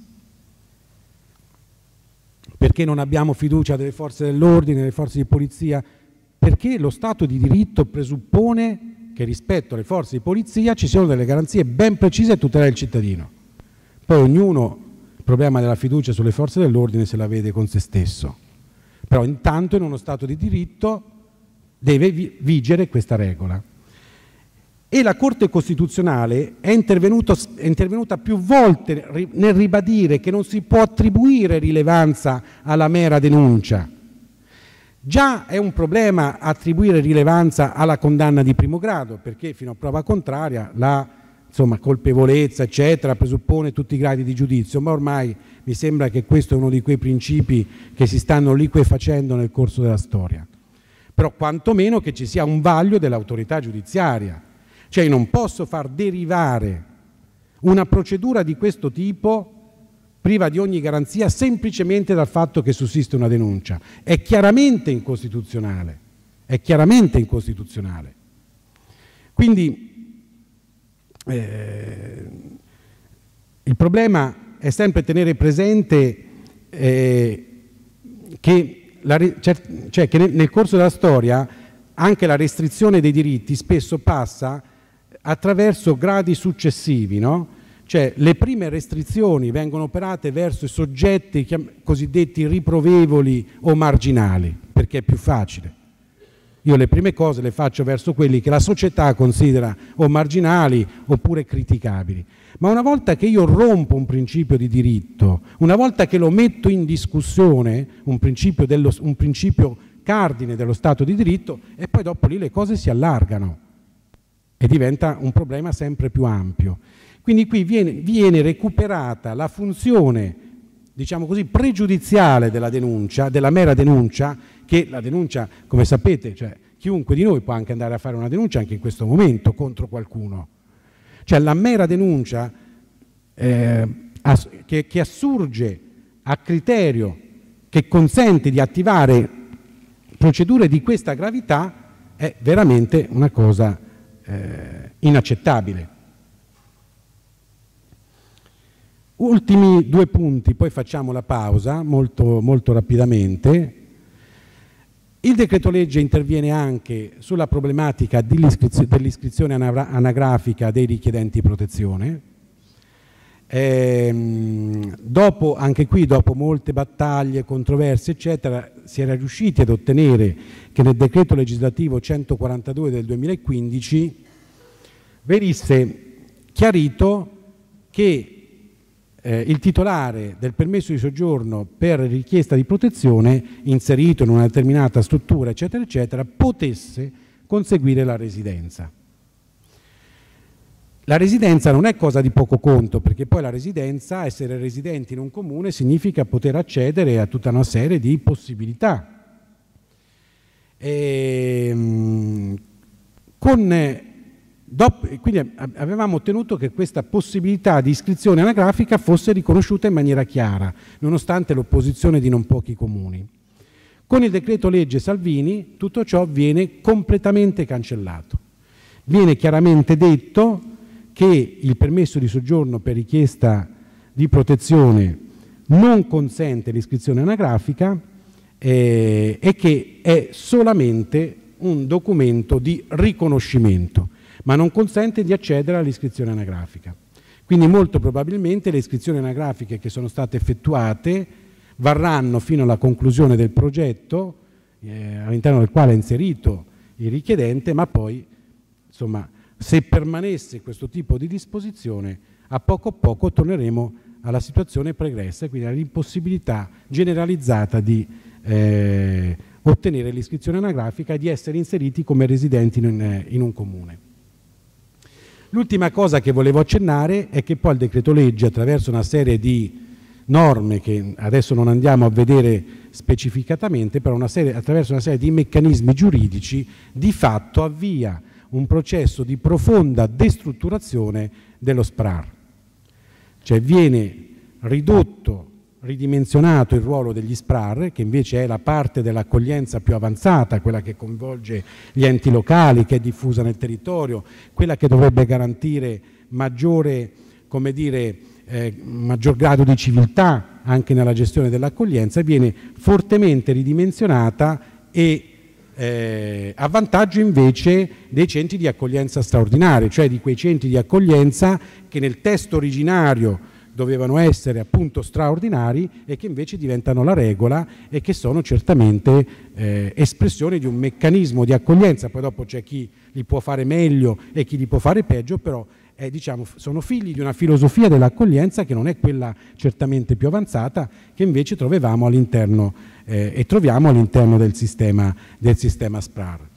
Perché non abbiamo fiducia delle forze dell'ordine, delle forze di polizia? Perché lo Stato di diritto presuppone che rispetto alle forze di polizia ci siano delle garanzie ben precise a tutela del cittadino. Poi ognuno il problema della fiducia sulle forze dell'ordine se la vede con se stesso. Però intanto in uno Stato di diritto deve vigere questa regola. E la Corte Costituzionale è, è intervenuta più volte nel ribadire che non si può attribuire rilevanza alla mera denuncia. Già è un problema attribuire rilevanza alla condanna di primo grado, perché fino a prova contraria la insomma, colpevolezza, eccetera, presuppone tutti i gradi di giudizio, ma ormai mi sembra che questo è uno di quei principi che si stanno liquefacendo nel corso della storia. Però quantomeno che ci sia un vaglio dell'autorità giudiziaria. Cioè io non posso far derivare una procedura di questo tipo priva di ogni garanzia semplicemente dal fatto che sussiste una denuncia. È chiaramente incostituzionale. È chiaramente incostituzionale. Quindi eh, il problema è sempre tenere presente eh, che, la, cioè che nel, nel corso della storia anche la restrizione dei diritti spesso passa attraverso gradi successivi, no? Cioè le prime restrizioni vengono operate verso i soggetti cosiddetti riprovevoli o marginali, perché è più facile. Io le prime cose le faccio verso quelli che la società considera o marginali oppure criticabili. Ma una volta che io rompo un principio di diritto, una volta che lo metto in discussione, un principio, dello, un principio cardine dello Stato di diritto, e poi dopo lì le cose si allargano e diventa un problema sempre più ampio. Quindi qui viene, viene recuperata la funzione, diciamo così, pregiudiziale della denuncia, della mera denuncia, che la denuncia, come sapete, cioè, chiunque di noi può anche andare a fare una denuncia anche in questo momento contro qualcuno. Cioè la mera denuncia eh, ass che, che assurge a criterio che consente di attivare procedure di questa gravità è veramente una cosa eh, inaccettabile. Ultimi due punti, poi facciamo la pausa molto, molto rapidamente. Il decreto legge interviene anche sulla problematica dell'iscrizione anagrafica dei richiedenti protezione. Ehm, dopo, anche qui, dopo molte battaglie, controversie, eccetera, si era riusciti ad ottenere che nel decreto legislativo centoquarantadue del duemilaquindici venisse chiarito che Eh, il titolare del permesso di soggiorno per richiesta di protezione inserito in una determinata struttura, eccetera, eccetera, potesse conseguire la residenza. La residenza non è cosa di poco conto, perché poi la residenza, essere residenti in un comune, significa poter accedere a tutta una serie di possibilità. E, con, dopo, quindi avevamo ottenuto che questa possibilità di iscrizione anagrafica fosse riconosciuta in maniera chiara, nonostante l'opposizione di non pochi comuni. Con il decreto legge Salvini tutto ciò viene completamente cancellato. Viene chiaramente detto che il permesso di soggiorno per richiesta di protezione non consente l'iscrizione anagrafica eh, e che è solamente un documento di riconoscimento, ma non consente di accedere all'iscrizione anagrafica. Quindi molto probabilmente le iscrizioni anagrafiche che sono state effettuate varranno fino alla conclusione del progetto eh, all'interno del quale è inserito il richiedente, ma poi insomma, se permanesse questo tipo di disposizione, a poco a poco torneremo alla situazione pregressa, quindi all'impossibilità generalizzata di eh, ottenere l'iscrizione anagrafica e di essere inseriti come residenti in, in un comune. L'ultima cosa che volevo accennare è che poi il decreto legge, attraverso una serie di norme che adesso non andiamo a vedere specificatamente, però una serie, attraverso una serie di meccanismi giuridici, di fatto avvia un processo di profonda destrutturazione dello S P R A R. Cioè viene ridotto, ridimensionato il ruolo degli S P R A R, che invece è la parte dell'accoglienza più avanzata, quella che coinvolge gli enti locali, che è diffusa nel territorio, quella che dovrebbe garantire maggiore, come dire, eh, maggior grado di civiltà anche nella gestione dell'accoglienza, viene fortemente ridimensionata e Eh, a vantaggio invece dei centri di accoglienza straordinari, cioè di quei centri di accoglienza che nel testo originario dovevano essere appunto straordinari e che invece diventano la regola e che sono certamente eh, espressione di un meccanismo di accoglienza. Poi dopo c'è chi li può fare meglio e chi li può fare peggio, però eh, diciamo, sono figli di una filosofia dell'accoglienza che non è quella certamente più avanzata, che invece trovavamo all'interno eh, e troviamo all'interno del sistema, del sistema S P R A R.